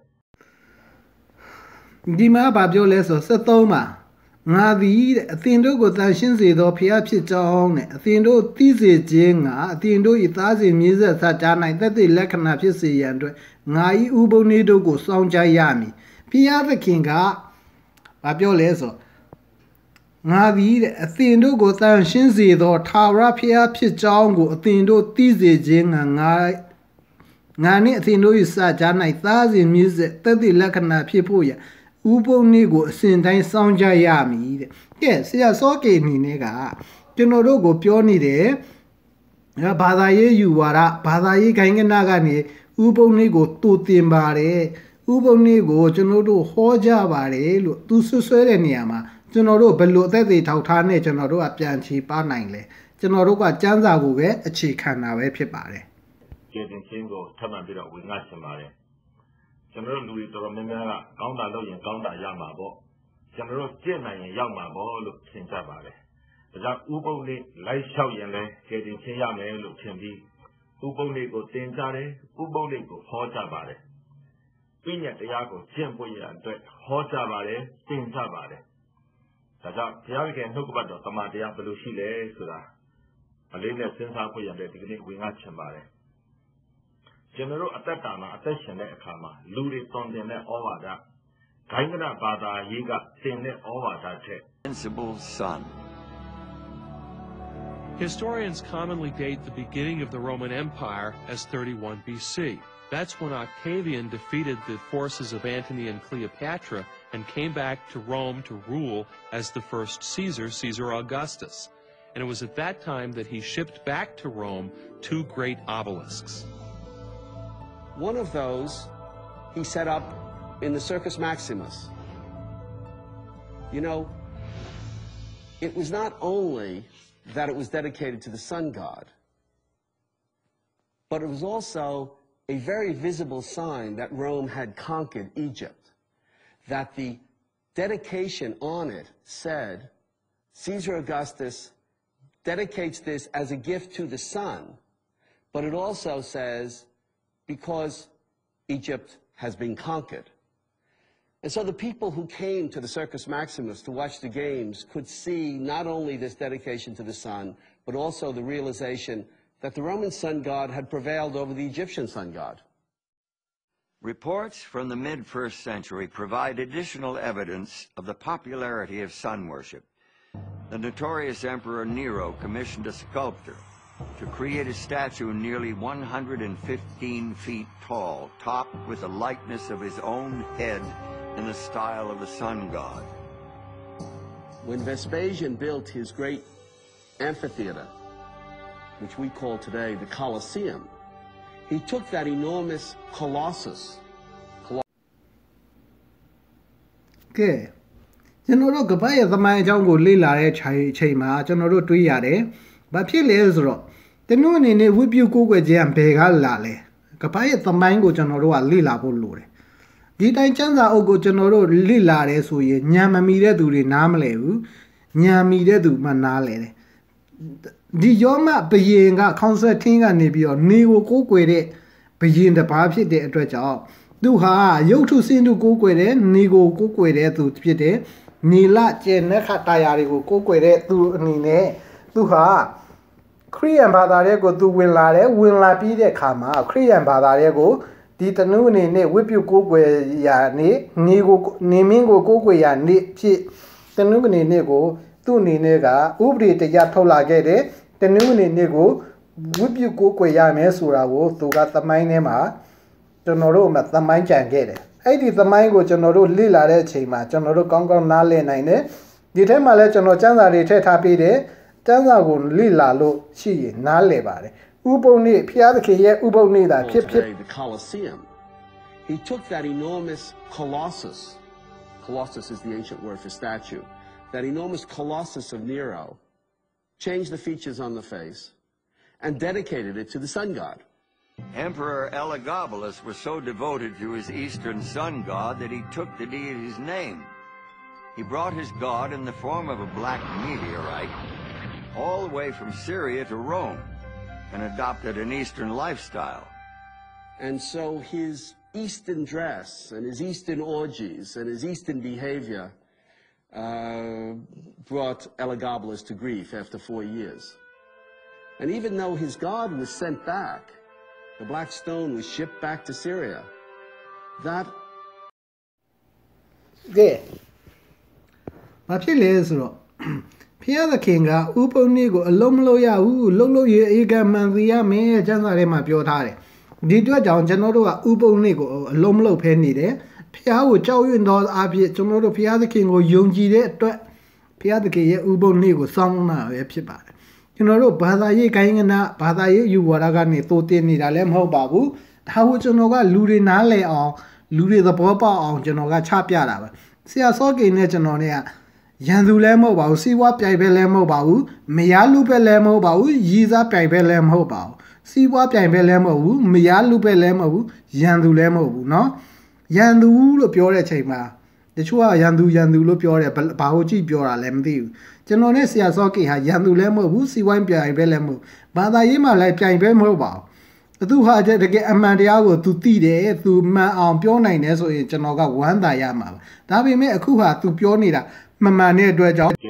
ဒီမှာဗာပြောလဲဆိုဆက်သုံးပါငါသည်တဲ့အသင်တို့ကိုတန်ရှင်းစေသောဖျားဖြစ်ကြောင်းနဲ့အသင်တို့သိစေခြင်းကအသင်တို့၏သားစဉ်မြေဆက်ဆကြား၌သက်သေလက္ခဏာဖြစ်စေရန်အတွက်ငါ၏ဥပုံနေတို့ကိုစောင့်ကြရမည်ဖျားသခင်ကဘာပြောလဲဆိုငါသည်တဲ့အသင်တို့ကိုတန်ရှင်းစေသောထာဝရဖျားဖြစ်ကြောင်းကိုအသင်တို့သိစေခြင်းကငါငါနှင့်အသင်တို့၏စကြား၌သားစဉ်မြေဆက်သက်သေလက္ခဏာဖြစ်ဖို့ရဥပုံနေကိုအစဉ်တိုင်းစောင့်ကြရမည်တဲ့ကဲဆရာစောကေနေနဲ့ကကျွန်တော်တို့ကိုပြောနေတယ်ဘာသာရေးယူဝါဒဘာသာရေးခိုင်းကနာကနေဥပုံနေကိုတူတင်ပါတယ်ဥပုံနေကိုကျွန်တော်တို့ဟောကြပါတယ်လို့သူဆွဆွဲတဲ့နေရာမှာကျွန်တော်တို့ဘယ်လိုအသက်သေးထောက်ထားနဲ့ကျွန်တော်တို့ကပြန်ချေပါနိုင်လဲကျွန်တော်တို့ကစံစာကိုပဲအခြေခံတာပဲဖြစ်ပါတယ်ကျေတင်ချင်းကိုထပ်မံပြီးတော့ဝင်ငှချင်ပါတယ်ကျွန်တော်တို့လူတွေတော်တော်များများကကောင်းတာလုပ်ရင်ကောင်းတာရမှာပေါ့ကျွန်တော်တို့ကြင့်နိုင်ရင်ရောက်မှာပေါ့လို့ထင်ကြပါတယ်ဒါကြောင့်ဥပုံလေးလိုက်လျှောက်ရင်လည်းကျေတင်ချင်းရမယ်လို့ထင်ပြီးဥပုံလေးကိုတင်ကြတယ်ဥပုံလေးကိုဟောကြပါတယ်ပြည့်ညတ်တရားကိုကျင့်ပွင့်ရအတွက်ဟောကြပါတယ်တင်ကြပါတယ်ဒါကြောင့်ဘုရားသခင်နှုတ်ကပတ်တော်တမန်တရားဘယ်လိုရှိလဲဆိုတာအလေးနဲ့စဉ်းစားဖို့ရတဲ့ဒီကနေ့ဝင်ငါချင်ပါတယ်ကျွန်တော်တို့အသက်တာမှာအသက်ရှင်တဲ့အခါမှာလူတွေတွန်တင်တဲ့ဩဝါဒဂိုင်းကနဘာသာရေးကတင်တဲ့ဩဝါဒထက် Principal son. Historians commonly date the beginning of the Roman Empire as thirty-one B C. That's when Octavian defeated the forces of Antony and Cleopatra and came back to Rome to rule as the first Caesar, Caesar Augustus. And it was at that time that he shipped back to Rome two great obelisks. One of those he set up in the Circus Maximus. You know, it was not only that it was dedicated to the sun god, but it was also a very visible sign that Rome had conquered Egypt, that the dedication on it said, Caesar Augustus dedicates this as a gift to the sun, but it also says, because Egypt has been conquered. And so the people who came to the Circus Maximus to watch the games could see not only this dedication to the sun, but also the realization that the Roman sun god had prevailed over the Egyptian sun god. Reports from the mid-first century provide additional evidence of the popularity of sun worship. The notorious Emperor Nero commissioned a sculptor to create a statue nearly one hundred fifteen feet tall, topped with the likeness of his own head in the style of the sun god. When Vespasian built his great amphitheater, which we call today the Colosseum, he took that enormous colossus. ကဲကျွန်တော်တို့ကပတ်ရဲ့သမိုင်းအကြောင်းကိုလေ့လာတဲ့ချိန်မှာကျွန်တော်တို့တွေးရတယ်။ဘာဖြစ်လဲဆိုတော့တနုအနေနဲ့ဝိပုကိုးကွယ်ခြင်းဘယ်ကလာလဲ။ကပတ်ရဲ့သမိုင်းကိုကျွန်တော်တို့ကလေ့လာဖို့လိုတယ်။ဒီတိုင်းကျမ်းစာအုပ်ကိုကျွန်တော်တို့လေ့လာတယ်ဆိုရင်ဉာဏ်မမီတဲ့သူတွေနားမလဲဘူး။ဉာဏ်မီတဲ့သူမှနားလဲတယ်။ဒီယောမဘယင်ကခေါင်းဆက်ထင်းကနေပြီးတော့နေကိုကိုးကွယ်တဲ့ဘယင်တစ်ပါးဖြစ်တဲ့အတွက်ကြောင့်သူဟာရုပ်ထုစင်းသူကိုးကွယ်တဲ့နေကိုကိုးကွယ်တဲ့သူဖြစ်တဲ့နေလကျဲနက်ခတာယာတွေကိုကိုးကွယ်တဲ့သူအနေနဲ့သူဟာခရိယန်ဘာသာတွေကိုသူဝင်လာတယ်ဝင်လာပြီးတဲ့အခါမှာခရိယန်ဘာသာတွေကိုဒီတနုအနေနဲ့ဝိပုကိုးကွယ်ရာနေနေကိုနေမင်းကိုကိုးကွယ်ရာနေဖြစ်တနုအနေနဲ့ကိုသူ့အနေနဲ့ကဥပဒေတရားထုတ်လာခဲ့တဲ့တနုအနေနဲ့ကိုဝိပုကိုးကွယ်ရမယ်ဆိုတာကိုသူကသမိုင်းထဲမှာကျွန်တော်တို့မှသမိုင်းကြံခဲ့တယ်အဲ့ဒီသမိုင်းကိုကျွန်တော်တို့လေ့လာတဲ့အချိန်မှာကျွန်တော်တို့ကောင်းကောင်းနားလည်နိုင်တယ်ဒီထဲမှာလည်းကျွန်တော်စံစာတွေထည့်ထားပေးတယ်စံစာကိုလေ့လာလို့ရှိရင်နားလည်ပါတယ်ဥပုံနေ့ဖျားသခင်ရဲ့ဥပုံနေ့သာဖြစ်ဖြစ် the Colosseum. He took that enormous colossus. Colossus is the ancient word for statue. That enormous colossus of Nero, changed the features on the face, and dedicated it to the sun god. Emperor Elagabalus was so devoted to his eastern sun god that he took the deity's name. He brought his god in the form of a black meteorite all the way from Syria to Rome and adopted an eastern lifestyle. And so his eastern dress and his eastern orgies and his eastern behavior uh, brought Elagabalus to grief after four years. And even though his god was sent back, the black stone was shipped back to Syria. That ကဲဘာဖြစ်လဲဆိုတော့ဖျားသခင်ကဥပုံနေ့ကိုအလုံးမလို့ရဘူးလုံးလို့ရအေကမှန်စီရမယ်ကျမ်းစာထဲမှာပြောထားတယ်ဒီအတွက်ကြောင့်ကျွန်တော်တို့ကဥပုံနေ့ကိုအလုံးမလို့ဖဲနေတယ်ဖျားကိုကြောက်ရွံ့သောအဖြစ်ကျွန်တော်တို့ဖျားသခင်ကိုယုံကြည်တဲ့အတွက်ဖျားသခင်ရဲ့ဥပုံနေ့ကိုစောင့်နာပဲဖြစ်ပါတယ်ကျွန်တော်တို့ဘာသာရေးကိုင်းကနာဘာသာရေးယူဝါဒကနေသိုးတင်နေတာလည်းမဟုတ်ပါဘူးဒါကိုကျွန်တော်ကလူတွေနားလည်အောင်လူတွေသဘောပေါက်အောင်ကျွန်တော်ကချပြတာပဲဆရာစောကိန်နဲ့ကျွန်တော်နဲ့ကရန်သူလည်းမဟုတ်ပါဘူးစီးပွားပြိုင်ပဲလည်းမဟုတ်ပါဘူးမရလူပဲလည်းမဟုတ်ပါဘူးရည်စားပြိုင်ပဲလည်းမဟုတ်ပါဘူးစီးပွားပြိုင်ပဲလည်းမဟုတ်ဘူးမရလူပဲလည်းမဟုတ်ဘူးရန်သူလည်းမဟုတ်ဘူးเนาะရန်သူလို့ပြောတဲ့ချိန်မှာတချို့ကရန်သူရန်သူလို့ပြောတယ်ဘာလို့ကြည့်ပြောတာလဲမသိဘူးကျွန်တော်နဲ့ဆရာစောကိဟာရန်သူလည်းမဟုတ်ဘူးစီးပွားပြိုင်ပဲလည်းမဟုတ်ဘာသာရေးမှာလည်းပြိုင်ပဲမဟုတ်ပါဘူးသူဟာတကယ်အမှန်တရားကို तू သိတယ် तू မှန်အောင်ပြောနိုင်တယ်ဆိုရင်ကျွန်တော်ကဝမ်းသာရမှာပါဒါပေမဲ့အခုဟာ तू ပြောနေတာမမှန်တဲ့အတွက်ကြောင့်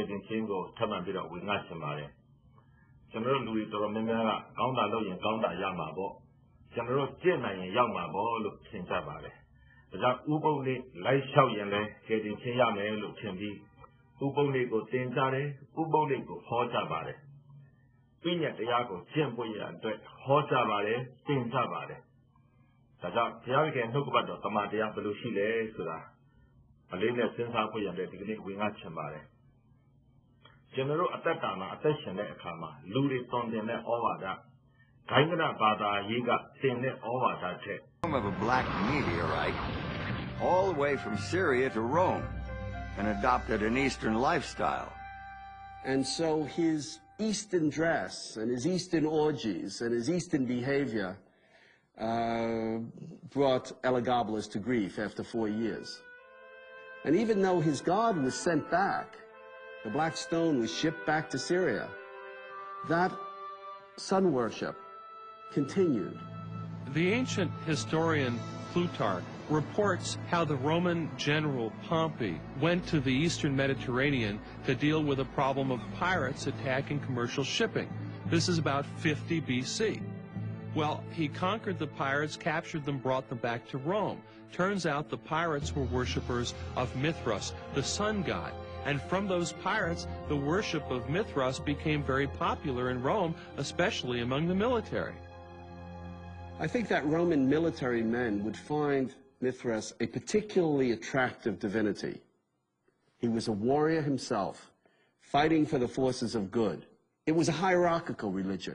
ဝေငှချင်ပါတယ်ကျွန်တော်တို့လူတွေတော်တော်များများကကောင်းတာလုပ်ရင်ကောင်းတာရမှာပေါ့ကျွန်တော်တို့ကြင့်နိုင်ရင်ရောက်မှာပေါ့လို့ထင်ကြပါတယ်ဒါကြောင့်ဥပုံလေးလိုက်လျှောက်ရင်လည်းကျေတင်ချင်းရမယ်လို့ထင်ပြီးဥပုံလေးကိုတင်ကြတယ်ဥပုံလေးကိုဟောကြပါတယ်ပြည့်ညက်တရားကိုကျင့်ပွင့်ရအတွက်ဟောကြပါတယ်တင်ကြပါတယ်ဒါကြောင့်ဘုရားခင်နှုတ်ကပတ်တော်တမန်တရားဘယ်လိုရှိလဲဆိုတာအလေးနဲ့စဉ်းစားဖို့ရတဲ့ဒီကနေ့ဝေငှချင်ပါတယ်ကျွန်တော်တို့အသက်တာမှာအသက်ရှင်တဲ့အခါမှာလူတွေတွန်တင်တဲ့ဩဝါဒဂိုင်းကနဘာသာရေးကတင်တဲ့ဩဝါဒထက် of a black meteorite all the way from Syria to Rome and adopted an Eastern lifestyle. And so his Eastern dress and his Eastern orgies and his Eastern behavior uh, brought Elagabalus to grief after four years. And even though his God was sent back, the black stone was shipped back to Syria, that sun worship continued. The ancient historian Plutarch reports how the Roman general Pompey went to the eastern Mediterranean to deal with a problem of pirates attacking commercial shipping. This is about fifty B C. Well, he conquered the pirates, captured them, brought them back to Rome. Turns out the pirates were worshippers of Mithras, the sun god. And from those pirates, the worship of Mithras became very popular in Rome, especially among the military. I think that Roman military men would find Mithras a particularly attractive divinity. He was a warrior himself, fighting for the forces of good. It was a hierarchical religion.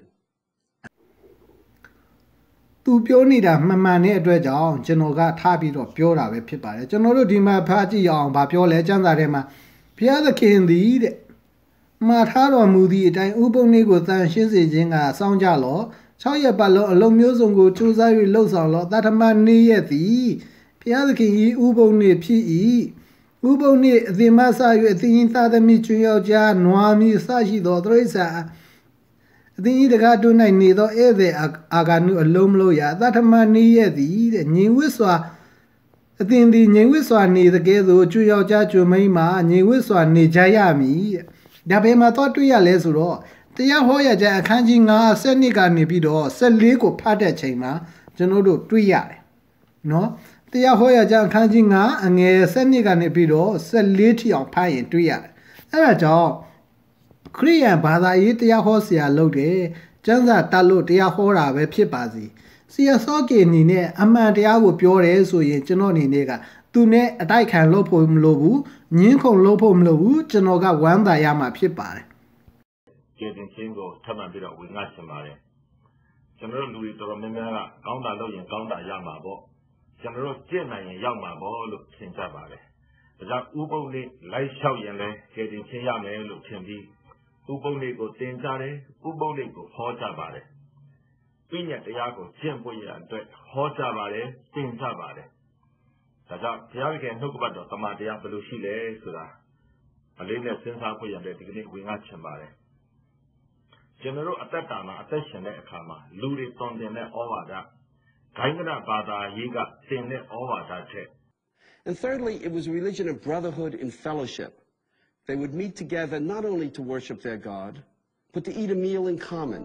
သူပြောနေတာမှန်မှန်တဲ့အတွက်ကြောင့်ကျွန်တော်ကထားပြီးတော့ပြောတာပဲဖြစ်ပါတယ်ကျွန်တော်တို့ဒီမှာဖားကြည့်အောင်ဗာပြောလဲကျမ်းစာထဲမှာဘုရားသခင်သည်တဲ့မှာထားတော်မူသည့်အတိုင်းဥပုံလေးကိုတန်ရှင်းစေခြင်းကစောင့်ကြလော၆ရက်ပတ်လုံးအလုံးမျိုးစုံကိုစူးစမ်း၍လှုပ်ဆောင်လောတထမနေ့ရက်သည်ဘုရားသခင်၏ဥပုံနေ့ဖြစ်၏ဥပုံနေ့အသင်မဆ၍အသင်၏သားသမီးကျွယောက်ျားနွားမီစရှိသောတိရစ္ဆာန်အသင်၏တကားတွ၌နေသောဧည့်သည်အာဂနုအလုံးမလို့ရတထမနေ့ရက်သည်တဲ့ငြိမ်ဝတ်စွာအသင်သည်ငြိမ်ဝတ်စွာနေသကဲ့သို့ကျွယောက်ျားကျွမိန်းမှာငြိမ်ဝတ်စွာနေကြရမည်တဲ့ဒါပေမဲ့တော့တွေ့ရလဲဆိုတော့တရားဟောရကြအခန်းကြီး၅စနစ်ကနေပြီးတော့၁၄ကိုဖတ်တဲ့ချိန်မှာကျွန်တော်တို့တွေ့ရတယ်နော်တရားဟောရကြအခန်းကြီး၅အငယ်စနစ်ကနေပြီးတော့၁၄ထိအောင်ဖတ်ရင်တွေ့ရတယ်အဲ့ဒါကြောင့်ခရိယန်ဘာသာရေးတရားဟောဆရာလုပ်တယ်ကျမ်းစာတတ်လို့တရားဟောတာပဲဖြစ်ပါစေဆရာစောကေအနေနဲ့အမှန်တရားကိုပြောတယ်ဆိုရင်ကျွန်တော်အနေနဲ့ကသူနဲ့အတိုက်ခံလုပ်ဖို့မလိုဘူးညှင်းခုန်လုပ်ဖို့မလိုဘူးကျွန်တော်ကဝမ်းသာရမှာဖြစ်ပါတယ်ကျေတင်ချင်းကိုထပ်မံပြီးတော့ဝေငှချင်ပါတယ်ကျွန်တော်တို့လူတွေတော်တော်များများကကောင်းတာလုပ်ရင်ကောင်းတာရမှာပေါ့ကျွန်တော်တို့ကြင့်နိုင်ရင်ရောက်မှာပေါ့လို့ထင်ကြပါတယ်ဒါကြောင့်ဥပုံလေးလိုက်လျှောက်ရင်လည်းကျေတင်ချင်းရမယ်လို့ထင်ပြီးဥပုံလေးကိုတင်ကြတယ်ဥပုံလေးကိုဟောကြပါတယ်ပြည့်ညက်တရားကိုကျင့်ပွင့်ရအတွက်ဟောကြပါတယ်တင်ကြပါတယ်ဒါကြောင့်ဘုရားခင်နှုတ်ကပတ်တော်တမန်တရားဘယ်လိုရှိလဲဆိုတာအလေးနဲ့စဉ်းစားဖို့ရတဲ့ဒီကနေ့ဝေငှချင်ပါတယ်ကျွန်တော်တို့အသက်တာမှာအသက်ရှင်တဲ့အခါမှာလူတွေတွန်တင်တဲ့ဩဝါဒဂိုင်းကနဘာသာရေးကတင်တဲ့ဩဝါဒထက် And thirdly, it was a religion of brotherhood and fellowship. They would meet together not only to worship their God, but to eat a meal in common.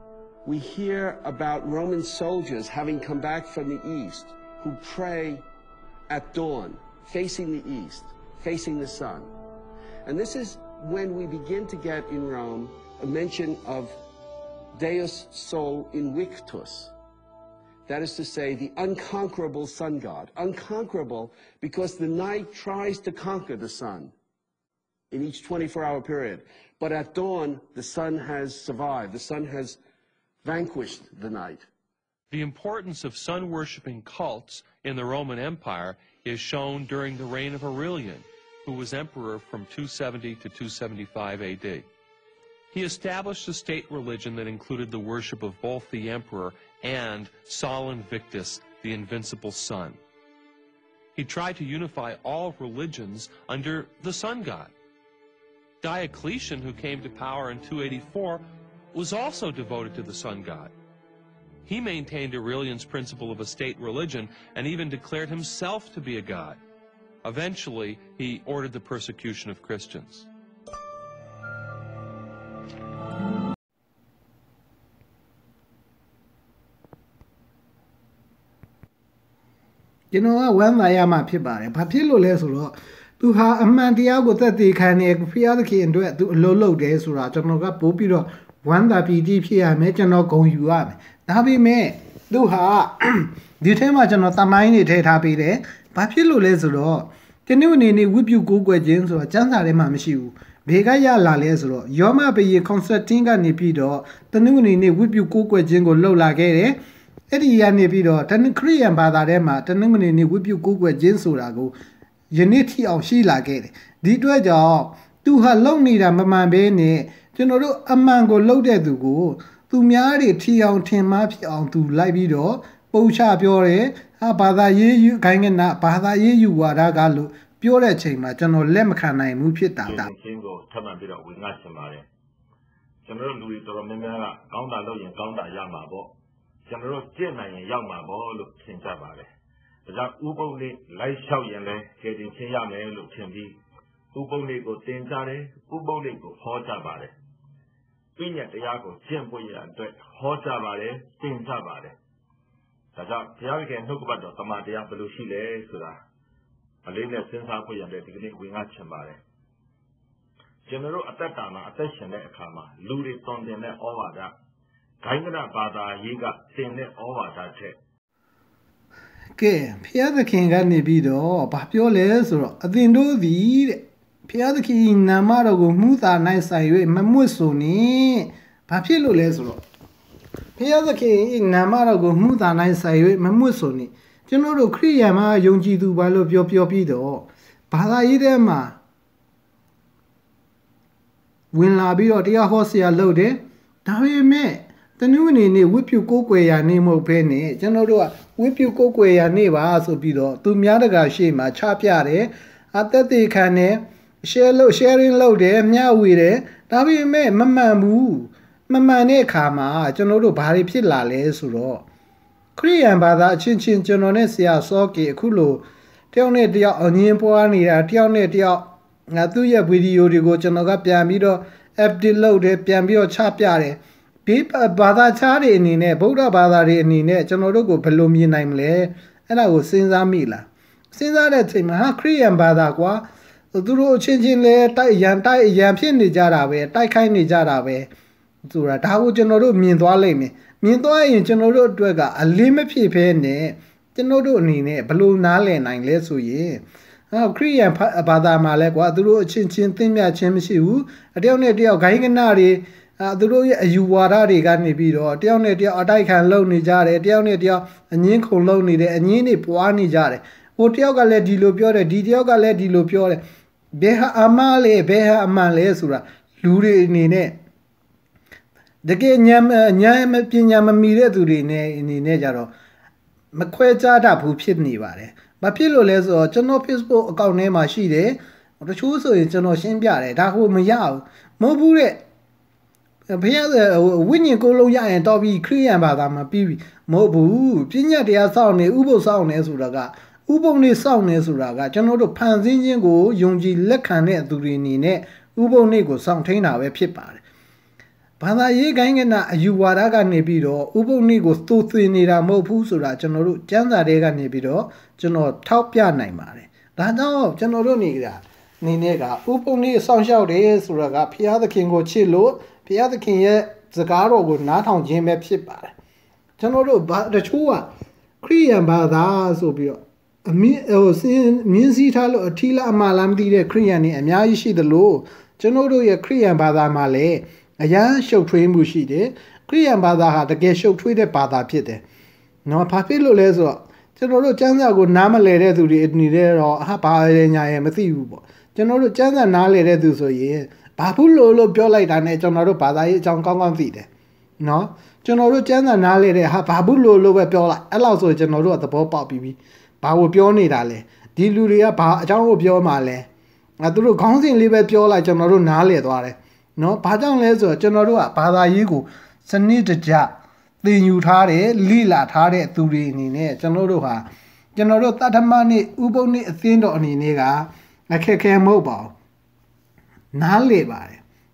We hear about Roman soldiers having come back from the east who pray at dawn, facing the east, facing the sun. And this is when we begin to get in Rome a mention of Deus Sol Invictus. That is to say, the unconquerable sun god. Unconquerable because the night tries to conquer the sun in each twenty-four hour period. But at dawn, the sun has survived. The sun has vanquished the night. The importance of sun-worshipping cults in the Roman Empire is shown during the reign of Aurelian, who was emperor from two seventy to two seventy-five A D. He established a state religion that included the worship of both the emperor and Sol Invictus, the invincible sun. He tried to unify all religions under the sun god. Diocletian, who came to power in two eighty-four, was also devoted to the sun god. He maintained Aurelian's principle of a state religion and even declared himself to be a god. Eventually, he ordered the persecution of Christians. ကျွန်တော်ကဝမ်းသာရမှဖြစ်ပါတယ်ဘာဖြစ်လို့လဲဆိုတော့သူဟာအမှန်တရားကိုသက်သေခံနေဖျားသခင်အတွက်သူအလုံးလုံးတယ်ဆိုတာကျွန်တော်ကပို့ပြီးတော့ဝမ်းသာပီတိဖြစ်ရမယ်ကျွန်တော်ဂုဏ်ယူရမယ်ဒါပေမဲ့သူဟာဒီထဲမှာကျွန်တော်တမိုင်းနေထည့်ထားပေးတယ်ဘာဖြစ်လို့လဲဆိုတော့ဒီနေ့အနေနဲ့ဝိပုကိုးကွယ်ခြင်းဆိုတော့ကျမ်းစာထဲမှာမရှိဘူးဘေကရလာလဲဆိုတော့ယောမဘယေကွန်စတင်ကနေပြီးတော့တနင်္ဂနွေနေ့ဝိပုကိုးကွယ်ခြင်းကိုလှုပ်လာခဲ့တယ်အဲ့ဒီရနေပြီးတော့တနင်္ခရီးယန်ဘာသာထဲမှာတနင်္ဂနွေနေ့ဝိပုကိုးကွယ်ခြင်းဆိုတာကိုယနေ့ထိအောင်ရှိလာခဲ့တယ်ဒီအတွက်ကြောင့်သူဟာလုံနေတာမမှန်ဘဲနဲ့ကျွန်တော်တို့အမှန်ကိုလှုပ်တဲ့သူကိုသူများတွေထီအောင်ထင်မှားဖြစ်အောင်သူလိုက်ပြီးတော့ပုံချပြောတယ်ဟာဘာသာရေးယူခိုင်းကနာဘာသာရေးယူဝါဒကလို့ပြောတဲ့အချိန်မှာကျွန်တော်လက်မခံနိုင်ဘူးဖြစ်တာတာချင်းကိုထပ်မံပြီးတော့ဝင်ငှချင်ပါတယ်ကျွန်တော်တို့လူတွေတော်တော်များများကကောင်းတာလုပ်ရင်ကောင်းတာရမှာပေါ့ကျွန်တော်တို့ကြည့်နိုင်ရင်ရောက်မှာပေါ့လို့ထင်ကြပါတယ်ဒါကြောင့်ဥပုံလေးလိုက်လျှောက်ရင်လည်းကြည်တင်ချင်းရမယ်လို့ထင်ပြီးဥပုံလေးကိုတင်ကြတယ်ဥပုံလေးကိုဟောကြပါတယ်ပြည့်ညက်တရားကိုကျင့်ပွင့်ရအတွက်ဟောကြပါတယ်တင်ကြပါတယ်ဒါကြောင့်ဘုရားခင်နှုတ်ကပတ်တော်တမန်တရားဘယ်လိုရှိလဲဆိုတာအလေးနဲ့စဉ်းစားဖို့ရတဲ့ဒီကနေ့ဝင်ငှချင်ပါတယ်ကျွန်တော်တို့အသက်တာမှာအသက်ရှင်တဲ့အခါမှာလူတွေတွန်တင်တဲ့ဩဝါဒဂိုင်းကနဘာသာရေးကတင်တဲ့ဩဝါဒထက်ကဲဘုရားသခင်ကနေပြီးတော့ဘာပြောလဲဆိုတော့အသင်တို့သည်တဲ့ဘုရားသခင်နာမတော်ကိုမှုသာနိုင်ဆိုင်၍မမွတ်ဆိုနေဘာဖြစ်လို့လဲဆိုတော့ဘုရားသခင်နာမတော်ကိုမှုသာနိုင်ဆိုင်၍မမွတ်ဆိုနေကျွန်တော်တို့ခရိယာန်မှာယုံကြည်သူဘာလို့ပြောပြောပြီးတော့ဘာသာရေးထဲမှာဝင်လာပြီးတော့တရားဟောဆရာလုပ်တယ်ဒါပေမဲ့တနင်္ဂနွေနေ့ဝိပုကိုးကွယ်ရာနေ့မဟုတ်ဘဲနဲ့ကျွန်တော်တို့ကဝိပုကိုးကွယ်ရာနေ့ပါဆိုပြီးတော့သူများတကာရှေ့မှာချပြတယ်အသက်သေခံတယ် share လုပ် sharing လုပ်တယ်မျှဝေတယ်ဒါပေမဲ့မမှန်ဘူးမမှန်တဲ့အခါမှာကျွန်တော်တို့ဘာတွေဖြစ်လာလဲဆိုတော့ခရိယန်ဘာသာအချင်းချင်းကျွန်တော်နဲ့ဆရာစောကေအခုလိုတယောက်နဲ့တယောက်အငင်းပွားနေတာတယောက်နဲ့တယောက်ငါသူ့ရဲ့ဗီဒီယိုတွေကိုကျွန်တော်ကပြန်ပြီးတော့ update လုပ်တယ်ပြန်ပြီးတော့ချပြတယ်ဒီဘာသာခြားတွေအနေနဲ့ဗုဒ္ဓဘာသာတွေအနေနဲ့ကျွန်တော်တို့ကိုဘယ်လိုမြင်နိုင်မလဲအဲ့ဒါကိုစဉ်းစားမိလားစဉ်းစားတဲ့အချိန်မှာဟာခရိယန်ဘာသာကွာသူတို့အချင်းချင်းလဲတိုက်ရန်တိုက်ရန်ဖြစ်နေကြတာပဲတိုက်ခိုက်နေကြတာပဲဆိုတာဒါကိုကျွန်တော်တို့မြင်သွားလိမ့်မယ်မြင်သွားရင်ကျွန်တော်တို့အတွက်ကအလေးမဖြစ်ဖဲနဲ့ကျွန်တော်တို့အနေနဲ့ဘယ်လိုနားလည်နိုင်လဲဆိုရင်ဟာခရိယန်ဘာသာမှာလဲကွာသူတို့အချင်းချင်းသိမြချင်းမရှိဘူးအတယောက်နဲ့တယောက်ဂိုင်းကနာတွေအဲသူတို့ရဲ့အယူဝါဒတွေကနေပြီးတော့တယောက်နဲ့တယောက်အတိုက်ခံလုပ်နေကြတယ်တယောက်နဲ့တယောက်အငင်းခုန်လုပ်နေတယ်အငင်းတွေပွားနေကြတယ်ဟိုတယောက်ကလည်းဒီလိုပြောတယ်ဒီတယောက်ကလည်းဒီလိုပြောတယ်ဘယ်ဟာအမှားလဲဘယ်ဟာအမှန်လဲဆိုတာလူတွေအနေနဲ့တကယ်ဉာဏ်ဉာဏ်ပညာမမီတဲ့သူတွေနဲ့အနေနဲ့ကြတော့မခွဲခြားတတ်ဘူးဖြစ်နေပါတယ်။ဘာဖြစ်လို့လဲဆိုတော့ကျွန်တော် Facebook အကောင့်ထဲမှာရှိတယ်။တချို့ဆိုရင်ကျွန်တော်ရှင်းပြတယ်ဒါကိုမရဘူးမဟုတ်ဘူးတဲ့ဘုရားဝိညာဉ်ကိုလုံးရရင်တော့ပြီးခရိယန်ဘာသာမှာပြီးပြီမဟုတ်ဘူးပညာတရားစောင့်နေဥပုသ်စောင့်နေဆိုတာကဥပုံနေစောင့်နေဆိုတာကကျွန်တော်တို့ဖန်ဆင်းခြင်းကိုယုံကြည်လက်ခံတဲ့သူတွေအနေနဲ့ဥပုံနေကိုစောင့်ထိန်တာပဲဖြစ်ပါတယ်ဘာသာရေးကိုင်းကနာအယူဝါဒကနေပြီးတော့ဥပုံနေကိုသိုးသွင်းနေတာမဟုတ်ဘူးဆိုတာကျွန်တော်တို့ကျမ်းစာတွေကနေပြီးတော့ကျွန်တော်ထောက်ပြနိုင်ပါတယ်ဒါကြောင့်ကျွန်တော်တို့နေတာနေနဲ့ကဥပုံနေစောင့်ရှောက်တယ်ဆိုတာကဘုရားသခင်ကိုချစ်လို့ဘုရားသခင်ရဲ့စကားတော်ကိုနားထောင်ခြင်းပဲဖြစ်ပါတယ်ကျွန်တော်တို့တချို့ကခရိယန်ဘာသာဆိုပြီးတော့အမင်းဟိုစင်းမြင်းစည်းထားလို့အထီးလားအမလားမသိတဲ့ခရိယန်တွေအများကြီးရှိသလိုကျွန်တော်တို့ရဲ့ခရိယန်ဘာသာမှာလည်းအရန်ရှုပ်ထွေးမှုရှိတယ်ခရိယန်ဘာသာဟာတကယ်ရှုပ်ထွေးတဲ့ဘာသာဖြစ်တယ်နော်ဘာဖြစ်လို့လဲဆိုတော့ကျွန်တော်တို့ကျမ်းစာကိုနားမလည်တဲ့သူတွေအနေနဲ့တော့ဟာဘာလဲညာရဲ့မသိဘူးပေါ့ကျွန်တော်တို့ကျမ်းစာနားလည်တဲ့သူဆိုရင်ဘာဘူးလို့လို့ပြောလိုက်တာနဲ့ကျွန်တော်တို့ဘာသာရေးအကြောင်းကောင်းကောင်းသိတယ်နော်ကျွန်တော်တို့ကျမ်းစာနားလည်တဲ့ဟာဘာဘူးလို့လို့ပဲပြောလိုက်အဲ့လောက်ဆိုကျွန်တော်တို့ကသဘောပေါက်ပြီးပြီဘာကိုပြောနေတာလဲဒီလူတွေကဘာအကြောင်းကိုပြောမှလဲငါတို့ခေါင်းစဉ်လေးပဲပြောလိုက်ကျွန်တော်တို့နားလည်သွားတယ်နော်ဘာကြောင့်လဲဆိုတော့ကျွန်တော်တို့ကဘာသာရေးကိုစနစ်တကျသင်ယူထားတယ်လိလာထားတဲ့သူတွေအနေနဲ့ကျွန်တော်တို့ဟာကျွန်တော်တို့တထမနေ့ဥပုံနေ့အသင်းတော်အနေနဲ့ကအခက်ခဲမဟုတ်ပါဘူးနားလေပါတယ်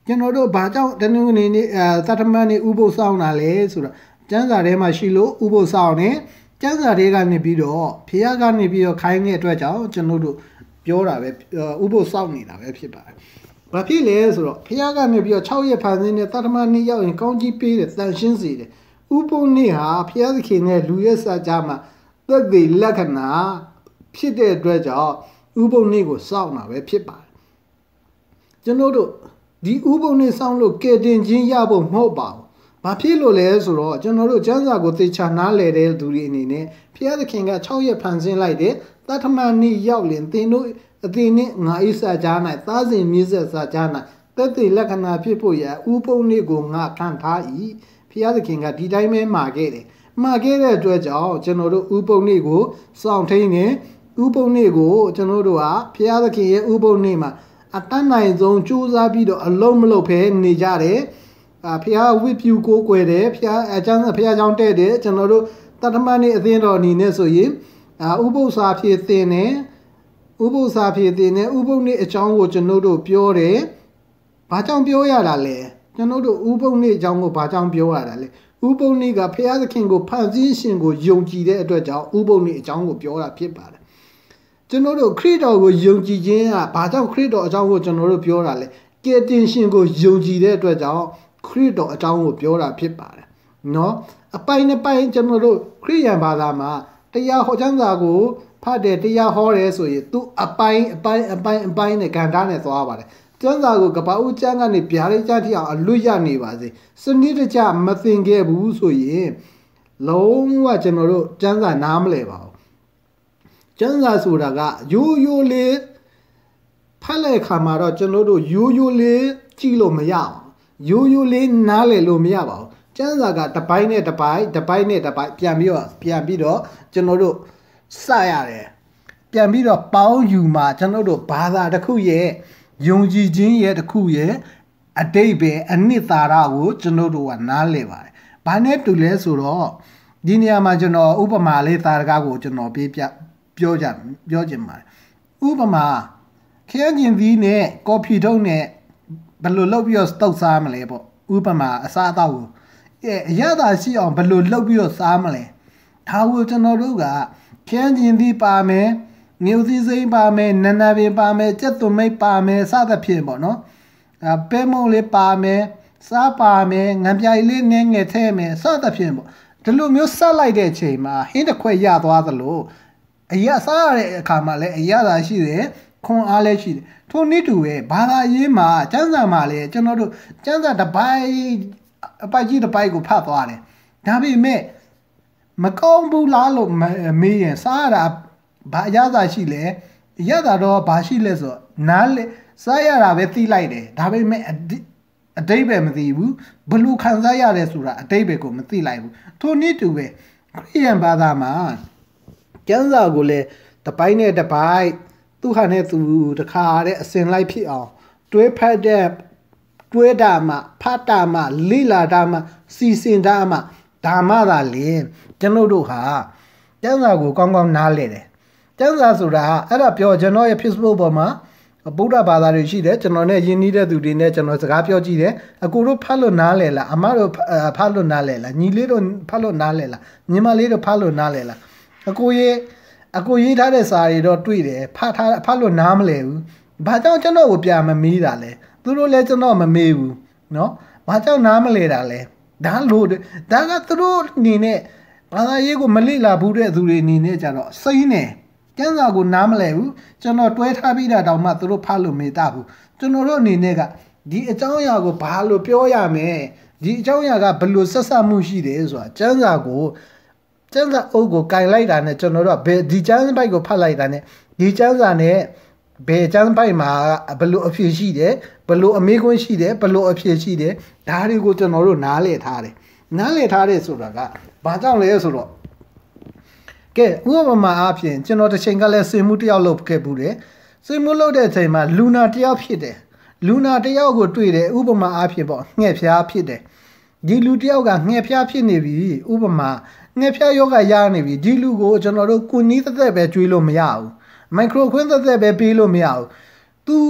ကျွန်တော်တို့ဘာကြောင့်တနင်္ဂနွေနေ့အဲသတ္တမနေ့ဥပုသ်ဆောင်တာလဲဆိုတော့ကျမ်းစာထဲမှာရှိလို့ဥပုသ်ဆောင်နေကျမ်းစာတွေကနေပြီးတော့ဖျားကနေပြီးတော့ခိုင်းတဲ့အတွက်ကြောင့်ကျွန်တော်တို့ပြောတာပဲဥပုသ်ဆောင်နေတာပဲဖြစ်ပါတယ်။ဘာဖြစ်လဲဆိုတော့ဖျားကနေပြီးတော့၆ရက်ဖန်ဆင်းတဲ့သတ္တမနေ့ရောက်ရင်ကောင်းကြီးပေးတယ်တန်ရှင်းစေတယ်။ဥပုသ်နေ့ဟာဖျားသခင်နဲ့လူရဲ့စာကြားမှာသက်သေလက္ခဏာဖြစ်တဲ့အတွက်ကြောင့်ဥပုသ်နေ့ကိုစောင့်တာပဲဖြစ်ပါတယ်။ကျွန်တော်တို့ဒီဥပုသ်နေ့စောင့်လို့ကဲတင်ခြင်းရဖို့မဟုတ်ပါဘူး။ဘာဖြစ်လို့လဲဆိုတော့ကျွန်တော်တို့ကျမ်းစာကိုသေချာနားလည်တဲ့သူတွေအနေနဲ့ဖျားသခင်က၆ရက်ဖန်ဆင်းလိုက်တယ်တထမနေ့ရောက်ရင်သင်တို့အသင်နဲ့ငါဣစာကြား၌သားစဉ်မြေဆက်စာကြား၌သက်သေလက္ခဏာဖြစ်ဖို့ရဥပုသ်နေ့ကိုငါခံထား၏ဖျားသခင်ကဒီတိုင်းပဲမှာခဲ့တယ်မှာခဲ့တဲ့အတွက်ကြောင့်ကျွန်တော်တို့ဥပုသ်နေ့ကိုစောင့်ထိန်နေဥပုသ်နေ့ကိုကျွန်တော်တို့ဟာဖျားသခင်ရဲ့ဥပုသ်နေ့မှာအတန်းနိုင်ဆုံးကြိုးစားပြီးတော့အလုံးမလုံးဖဲနေကြတယ်အာဖျားဝိပြူကိုကွယ်တယ်ဖျားအကျမ်းဖျားကြောင်းတဲ့တယ်ကျွန်တော်တို့တထမနေ့အသင်းတော်အနေနဲ့ဆိုရင်အာဥပုသ်စာဖြစ်သင်တယ်ဥပုသ်စာဖြစ်သင်တယ်ဥပုသ်နေ့အကြောင်းကိုကျွန်တော်တို့ပြောတယ်ဘာကြောင့်ပြောရတာလဲကျွန်တော်တို့ဥပုသ်နေ့အကြောင်းကိုဘာကြောင့်ပြောရတာလဲဥပုသ်နေ့ကဖျားသခင်ကိုဖန်ဆင်းရှင်ကိုယုံကြည်တဲ့အတွက်ကြောင့်ဥပုသ်နေ့အကြောင်းကိုပြောတာဖြစ်ပါတယ်ကျွန်တော်တို့ခရစ်တော်ကိုယုံကြည်ခြင်းကဘာကြောင့်ခရစ်တော်အကြောင်းကိုကျွန်တော်တို့ပြောတာလဲကယ်တင်ရှင်ကိုယုံကြည်တဲ့အတွက်ကြောင့်ခရစ်တော်အကြောင်းကိုပြောတာဖြစ်ပါတယ်နော်အပိုင်းတစ်ပိုင်းကျွန်တော်တို့ခရိယန်ဘာသာမှာတရားဟောကျမ်းစာကိုဖတ်တယ်တရားဟောတယ်ဆိုရင်သူအပိုင်းအပိုင်းအပိုင်းအပိုင်းနဲ့ဂန္ဓာနဲ့သွားပါတယ်ကျမ်းစာကိုကပ္ပဦးကျမ်းကနေဗျာဒိတ်ကျမ်းထိအောင်အလွတ်ရနေပါစေစနစ်တကျမသင်ခဲ့ဘူးဆိုရင်လုံးဝကျွန်တော်တို့ကျမ်းစာနားမလည်ပါဘူးကျမ်းစာဆိုတာကရိုးရိုးလေးဖတ်လိုက်ခါမှာတော့ကျွန်တော်တို့ရိုးရိုးလေးကြည့်လို့မရအောင်ရိုးရိုးလေးနားလည်လို့မရပါဘူးကျမ်းစာကတစ်ပိုင်းနဲ့တစ်ပိုင်းတစ်ပိုင်းနဲ့တစ်ပိုင်းပြန်ပြီးတော့ပြန်ပြီးတော့ကျွန်တော်တို့စရတယ်ပြန်ပြီးတော့ပေါင်းယူမှာကျွန်တော်တို့ဘာသာတစ်ခုရဲ့ယုံကြည်ခြင်းရဲ့တစ်ခုရဲ့အတိတ်ပဲအနှစ်သာရကိုကျွန်တော်တို့ကနားလည်ပါတယ်ဘာနဲ့တူလဲဆိုတော့ဒီနေရာမှာကျွန်တော်ဥပမာလေးသာရကကိုကျွန်တော်ပြပြပြောကြပြောချင်ပါတယ်ဥပမာခရမ်းကျင်သီးနဲ့ကော်ဖီထုပ်နဲ့ဘယ်လိုလုပ်ပြီးတော့တောက်စားမလဲပေါ့ဥပမာအစားအသောက်ကိုအဲအရသာရှိအောင်ဘယ်လိုလုပ်ပြီးတော့စားမလဲဒါကိုကျွန်တော်တို့ကခရမ်းကျင်သီးပါမယ်မြို့စည်းစိမ်းပါမယ်နန္နာပင်ပါမယ်ကြက်သွမိတ်ပါမယ်စသဖြင့်ပေါ့နော်အဲပဲမုံလေးပါမယ်စားပါမယ်ငံပြိုင်လေးနည်းငယ်ထဲမယ်စသဖြင့်ပေါ့ဒီလိုမျိုးဆက်လိုက်တဲ့အချိန်မှာဟင်းတစ်ခွက်ရသွားသလိုအရစားရတဲ့အခါမှာလည်းအရသာရှိတယ်ခွန်အားလည်းရှိတယ်ထို့နည်းတူပဲဘာသာရေးမှာကျမ်းစာမှာလည်းကျွန်တော်တို့ကျမ်းစာတစ်ပိုင်းအပိုက်ကြီးတစ်ပိုက်ကိုဖတ်သွားတယ်ဒါပေမဲ့မကောင်းဘူးလားလို့မေးရင်စားရတာဘာအရသာရှိလဲအရသာတော့ဘာရှိလဲဆိုတော့နားလေစားရတာပဲသိလိုက်တယ်ဒါပေမဲ့အတိတ်ပဲမသိဘူးဘလို့ခံစားရတယ်ဆိုတာအတိတ်ပဲကိုမသိလိုက်ဘူးထို့နည်းတူပဲခရိယန်ဘာသာမှာကျမ်းစာကိုလည်းတစ်ပိုင်းနဲ့တစ်ပိုင်းသူဟာနဲ့သူတခါတဲ့အစင်လိုက်ဖြစ်အောင်တွဲဖက်တဲ့တွဲတာမှဖတ်တာမှလိလာတာမှစီစဉ်တာမှဓမ္မသာလေကျွန်တော်တို့ဟာကျမ်းစာကိုကောင်းကောင်းနားလည်တယ်ကျမ်းစာဆိုတာအဲ့ဒါပြောကျွန်တော်ရဲ့ Facebook ပေါ်မှာဗုဒ္ဓဘာသာတွေရှိတယ်ကျွန်တော်နဲ့ယဉ်နီးတဲ့သူတွေနဲ့ကျွန်တော်စကားပြောကြည့်တယ်အကိုတို့ဖတ်လို့နားလည်လားအမတို့ဖတ်လို့နားလည်လားညီလေးတို့ဖတ်လို့နားလည်လားညီမလေးတို့ဖတ်လို့နားလည်လားအကိုရဲ့အကိုရေးထားတဲ့စာတွေတော့တွေ့တယ်ဖတ်ထားဖတ်လို့နားမလည်ဘူးဘာကြောင့်ကျွန်တော်ကိုပြန်မမေးတာလဲသူတို့လည်းကျွန်တော်မမေးဘူးเนาะဘာကြောင့်နားမလဲတာလဲဒါလို့ဒါကသူတို့အနေနဲ့ဘာသာရေးကိုမလေ့လာဘူးတဲ့သူတွေအနေနဲ့ကြတော့စိမ့်နေကျမ်းစာကိုနားမလဲဘူးကျွန်တော်တွဲထားပြီးတာတောင်မှသူတို့ဖတ်လို့မေးတာဘူးကျွန်တော်တို့အနေနဲ့ကဒီအကြောင်းအရာကိုဘာလို့ပြောရမလဲဒီအကြောင်းအရာကဘယ်လိုဆက်ဆက်မှုရှိတယ်ဆိုတာကျမ်းစာကိုကျမ်းစာအုပ်ကိုကင်လိုက်တာနဲ့ကျွန်တော်တို့ကဘယ်ဒီကျမ်းပိုက်ကိုဖတ်လိုက်တာနဲ့ဒီကျမ်းစာနဲ့ဘယ်ကျမ်းပိုက်မှာဘယ်လိုအဖြစ်ရှိတယ်ဘယ်လိုအမေးခွန်းရှိတယ်ဘယ်လိုအဖြစ်ရှိတယ်ဒါတွေကိုကျွန်တော်တို့နားလည်ထားတယ်နားလည်ထားတယ်ဆိုတာကဘာကြောင့်လဲဆိုတော့ကဲဥပမာအားဖြင့်ကျွန်တော်တစ်ချိန်ကလည်းစင်မှုတယောက်လုပ်ခဲ့ဘူးတယ်စင်မှုလုပ်တဲ့အချိန်မှာလူနာတယောက်ဖြစ်တယ်လူနာတယောက်ကိုတွေ့တယ်ဥပမာအားဖြင့်ပေါ့ငှက်ဖျားဖြစ်တယ်ဒီလူတယောက်ကငှက်ဖျားဖြစ်နေပြီဥပမာငှက်ဖျားယောဂရနေပြီဒီလူကိုကျွန်တော်တို့ကုနီးသက်သက်ပဲကျွေးလို့မရဘူးမိုက်ခရိုခွင်းသက်သက်ပဲပေးလို့မရဘူးသူ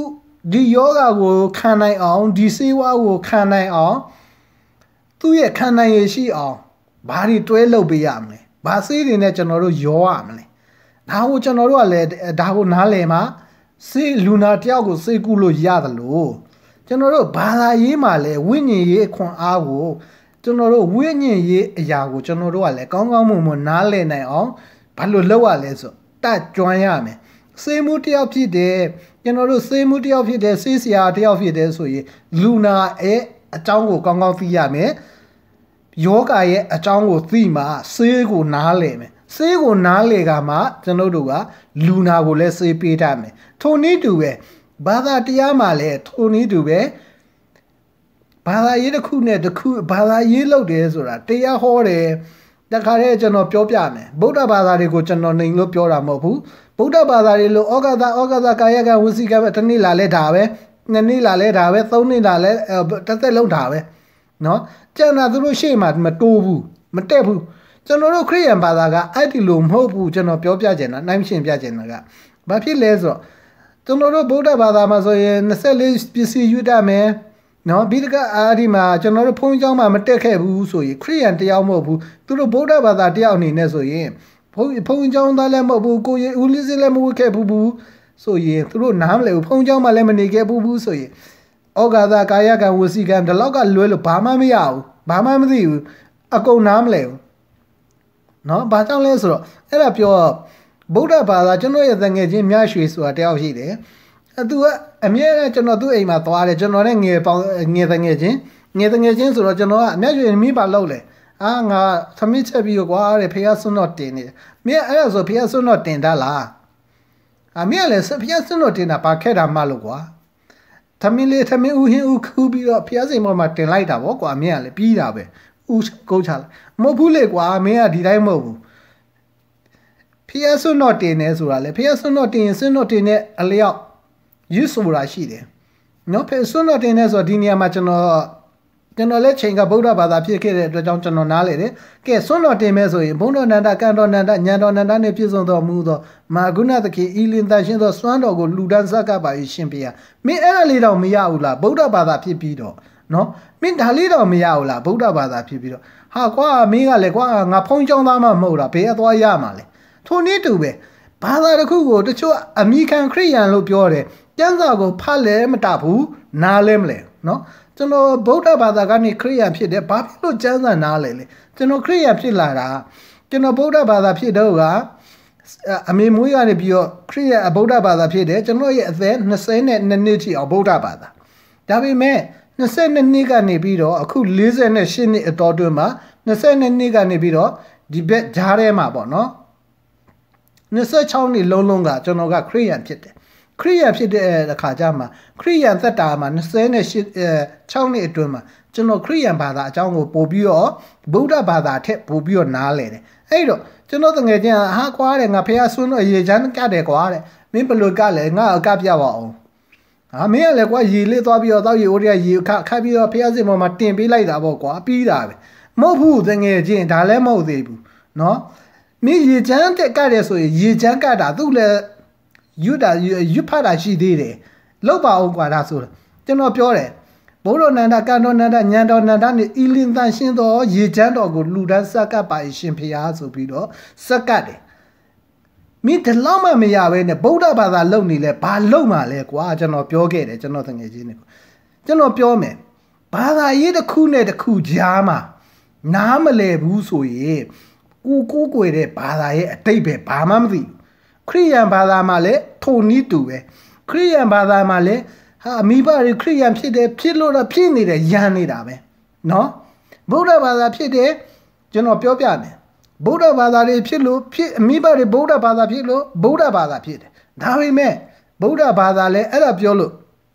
ဒီယောဂကိုခံနိုင်အောင်ဒီစေဝါကိုခံနိုင်အောင်သူ့ရဲ့ခံနိုင်ရရှိအောင်ဘာတွေတွဲလုပ်ပေးရမလဲဘာစေးတွေနဲ့ကျွန်တော်တို့ရောရမလဲဒါကိုကျွန်တော်တို့ကလည်းဒါကိုနားလည်မှာစေလူနာတယောက်ကိုစေကူလို့ရတယ်လို့ကျွန်တော်တို့ဘာသာရေးမှာလည်းဝိညာဉ်ရေးအခွန်အားကိုကျွန်တော်တို့ဝိညာဉ်ရေးအရာကိုကျွန်တော်တို့ကလည်းကောင်းကောင်းမွန်မွန်နားလည်နိုင်အောင်ဘာလို့လုပ်ရလဲဆိုတတ်ကြွရမယ်စေမှုတယောက်ဖြစ်တယ်ကျွန်တော်တို့စေမှုတယောက်ဖြစ်တယ်စေးစရာတယောက်ဖြစ်တယ်ဆိုရင်လူနာရဲ့အကြောင်းကိုကောင်းကောင်းသိရမယ်ယောဂရဲ့အကြောင်းကိုသိမှစေးကိုနားလည်မယ်စေးကိုနားလေကမှကျွန်တော်တို့ကလူနာကိုလည်းစေးပေးတတ်မယ်ထိုနည်းတူပဲဘာသာတရားမှာလည်းထိုနည်းတူပဲဘာသာရေးတစ်ခုနဲ့တစ်ခုဘာသာရေးလုပ်တယ်ဆိုတာတရားဟောတယ်တခါတည်းကျွန်တော်ပြောပြမယ်ဗုဒ္ဓဘာသာတွေကိုကျွန်တော်နေလို့ပြောတာမဟုတ်ဘူးဗုဒ္ဓဘာသာတွေလို့ဩဃာသဩဃာသကာယကဝစီကပဲတစ်နေ့လာလဲဒါပဲနှစ်နေ့လာလဲဒါပဲသုံးနေ့လာလဲတစ်သက်လုံးဒါပဲเนาะကျန်တာသူတို့ရှေ့မှာမတိုးဘူးမတက်ဘူးကျွန်တော်တို့ခရစ်ယာန်ဘာသာကအဲ့ဒီလိုမဟုတ်ဘူးကျွန်တော်ပြောပြချင်တာနိုင်ရှင်းပြချင်တာကဘာဖြစ်လဲဆိုတော့ကျွန်တော်တို့ဗုဒ္ဓဘာသာမှာဆိုရင်ยี่สิบสี่ပစ္စည်းယူတတ်မယ်နော်ပြီးတကအာဒီမှာကျွန်တော်တို့ဘုန်းကြီးကျောင်းမှာမတက်ခဲ့ဘူးဆိုရင်ခရစ်ယာန်တရားမဟုတ်ဘူးသူတို့ဗုဒ္ဓဘာသာတရားအနေနဲ့ဆိုရင်ဘုန်းဘုန်းကြီးကျောင်းသားလည်းမဟုတ်ဘူးကိုရီဦးလေးစလည်းမဝတ်ခဲ့ဘူးဘူးဆိုရင်သူတို့နားမလဲဘူးဘုန်းကြီးကျောင်းမှာလည်းမနေခဲ့ဘူးဘူးဆိုရင်ဩဃာသကာယကံဝစီကံဒီလောက်ကလွဲလို့ဘာမှမရဘူးဘာမှမသိဘူးအကုန်နားမလဲဘူးနော်ဘာကြောင့်လဲဆိုတော့အဲ့ဒါပြောဗုဒ္ဓဘာသာကျွန်တော်ရဲ့တငယ်ချင်းမြရွှေဆိုတာတယောက်ရှိတယ်အဲသူကအမြဲတမ်းကျွန်တော်သူ့အိမ်မှာသွားတယ်ကျွန်တော်နဲ့ငယ်ပေါင်းငယ်တငယ်ချင်းငယ်တငယ်ချင်းဆိုတော့ကျွန်တော်ကအမြရွှေမိပါလောက်လေအာငါသမီးချက်ပြီးကွာတဲ့ဖေရဆွန်းတော့တင်နေတယ်မင်းအဲ့ဒါဆိုဖေရဆွန်းတော့တင်တာလားအမင်းလည်းဖေရဆွန်းတော့တင်တာဘာခဲ့တာမှလို့ကွာသမီးလေးသမီးဦးဟင်းဦးခူးပြီးတော့ဖေရစိမ်ပေါ်မှာတင်လိုက်တာဗောကွာမင်းကလည်းပြီးတာပဲဦးကုတ်ချလိုက်မဟုတ်ဘူးလေကွာမင်းကဒီတိုင်းမဟုတ်ဘူးဖေရဆွန်းတော့တင်နေဆိုတာလေဖေရဆွန်းတော့တင်ရင်ဆွန်းတော့တင်တဲ့အလျောက်ယူဆိုတာရှိတယ်နော်ဖေဆွန်းတော့တင်နေဆိုတော့ဒီနေရာမှာကျွန်တော်ကျွန်တော်လည်းချိန်ကဗုဒ္ဓဘာသာဖြစ်ခဲ့တဲ့အတွက်ကြောင့်ကျွန်တော်နားလေတယ်ကဲဆွန်းတော်တင်မဲ့ဆိုရင်ဘုံတော်နန္ဒကံတော်နန္ဒညံတော်နန္ဒနဲ့ပြည့်စုံတော်မူသောမာဂုဏသခင်ဤလင်တန်ရှင်းသောစွမ်းတော်ကိုလူဒန်းစကပါ၏ရှင်ဖေရမင်းအဲ့ဒါလေးတော့မရဘူးလားဗုဒ္ဓဘာသာဖြစ်ပြီးတော့နော်မင်းဒါလေးတော့မရဘူးလားဗုဒ္ဓဘာသာဖြစ်ပြီးတော့ဟာကွာမင်းကလည်းကွာငါဖုံးကြောင်းသားမှမဟုတ်တာဘယ်အသွားရမှာလဲထိုနည်းတူပဲဘာသာတစ်ခုကိုတချို့အမိခံခရိယန်လို့ပြောတယ်ကျမ်းစာကိုဖတ်လဲမတတ်ဘူးနားလဲမလဲနော်ကျွန်တော်ဗုဒ္ဓဘာသာကနေခရိယန်ဖြစ်တယ်ဘာဖြစ်လို့ကျမ်းစာနားလဲလဲကျွန်တော်ခရိယန်ဖြစ်လာတာကျွန်တော်ဗုဒ္ဓဘာသာဖြစ်တော့ကအမေမွေးကနေပြီးတော့ခရိယန်ဗုဒ္ဓဘာသာဖြစ်တယ်ကျွန်တော်ရဲ့အသက်ยี่สิบနှစ်နှစ်ထိအောင်ဗုဒ္ဓဘာသာဒါပေမဲ့ยี่สิบနှစ်ကနေပြီးတော့အခု四十八နှစ်အတော်တွင်းမှာยี่สิบနှစ်ကနေပြီးတော့ဒီဘက်ဂျားထဲမှာပေါ့နော်ยี่สิบหกနှစ်လုံးလုံးကကျွန်တော်ကခရိယန်ဖြစ်တယ်ခရိယန်ဖြစ်တဲ့အခါကျမှခရိယန်သက်တာမှာยี่สิบหกနှစ်အတွင်းမှာကျွန်တော်ခရိယန်ဘာသာအကြောင်းကိုပို့ပြီးတော့ဗုဒ္ဓဘာသာထက်ပို့ပြီးတော့နားလည်တယ်အဲ့တော့ကျွန်တော်တကယ်ချင်းဟာကွာတယ်ငါဖះဆွန်းတော့ရေချမ်းကတ်တယ်ကွာတဲ့မင်းဘယ်လိုကလဲငါအကပြပါအောင်ဟာမင်းကလည်းကွာရေလေးသွားပြီးတော့တောက်ရေအိုးတွေကရေခခတ်ပြီးတော့ဖះစင်ပေါ်မှာတင်ပေးလိုက်တာပေါ့ကွာပြီးတာပဲမဟုတ်ဘူးတကယ်ချင်းဒါလည်းမဟုတ်သေးဘူးနော်မင်းရေချမ်းတက်ကတ်တယ်ဆိုရင်ရေချမ်းကတ်တာသူ့လည်းယူတာယူဖတ်တာရှိသေးတယ်လောက်ပါအောင်ကွာဒါဆိုကျွန်တော်ပြောတယ်ဘုရားနန္ဒကံတော်နန္ဒညံတော်နန္ဒနဲ့ဤလင်တန်ရှင်းသောရေချမ်းတော်ကိုလူတန်းစက္ကပ်ပါရှင်ဖျားဆိုပြီးတော့စက္ကပ်တယ်မင်းဒီလောက်မှမရပဲနဲ့ဗုဒ္ဓဘာသာလုံနေလဲဘာလုံမှလဲကွာကျွန်တော်ပြောခဲ့တယ်ကျွန်တော်တငယ်ချင်းတွေကျွန်တော်ပြောမယ်ဘာသာရေးတစ်ခုနဲ့တစ်ခုကြားမှာနားမလဲဘူးဆိုရင်ကိုကိုကိုွယ်တဲ့ဘာသာရဲ့အတိတ်ပဲဘာမှမသိဘူးခရိယန်ဘာသာမှာလည်းထိုနည်းတူပဲခရိယန်ဘာသာမှာလည်းဟာမိဘတွေခရိယန်ဖြစ်တယ်ဖြစ်လို့တော့ဖြစ်နေတယ်ယဉ်နေတာပဲเนาะဗုဒ္ဓဘာသာဖြစ်တယ်ကျွန်တော်ပြောပြမယ်ဗုဒ္ဓဘာသာတွေဖြစ်လို့ဖြစ်မိဘတွေဗုဒ္ဓဘာသာဖြစ်လို့ဗုဒ္ဓဘာသာဖြစ်တယ်ဒါပေမဲ့ဗုဒ္ဓဘာသာလည်းအဲ့ဒါပြောလို့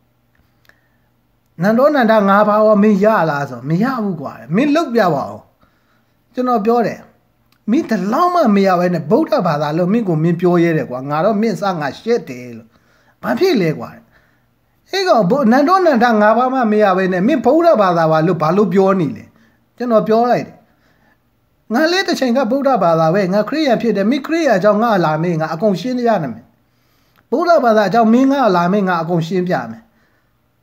နန္ဒောနန္ဒငါးပါးရောမင်းရလားဆိုမရဘူးကွာမင်းလုတ်ပြပါအောင်ကျွန်တော်ပြောတယ်မင်းတလောက်မှမရပဲနဲ့ဗုဒ္ဓဘာသာလို့မင်းကိုမင်းပြောရဲတယ်ကွာငါတော့မင်းစငါရှက်တယ်လို့ဘာဖြစ်လဲကွာအဲ့ကောင်နန္ဒောနန္ဒငါးပါးမှမရပဲနဲ့မင်းဗုဒ္ဓဘာသာပါလို့ဘာလို့ပြောနေလဲကျွန်တော်ပြောလိုက်တယ်ငါလေးတစ်ချိန်ကဗုဒ္ဓဘာသာပဲငါခရိယန်ဖြစ်တယ်မင်းခရိယန်အကြောင်းငါလာမေးငါအကုန်ရှင်းရနိုင်မယ်ဗုဒ္ဓဘာသာအကြောင်းမင်းငါလာမေးငါအကုန်ရှင်းပြမယ်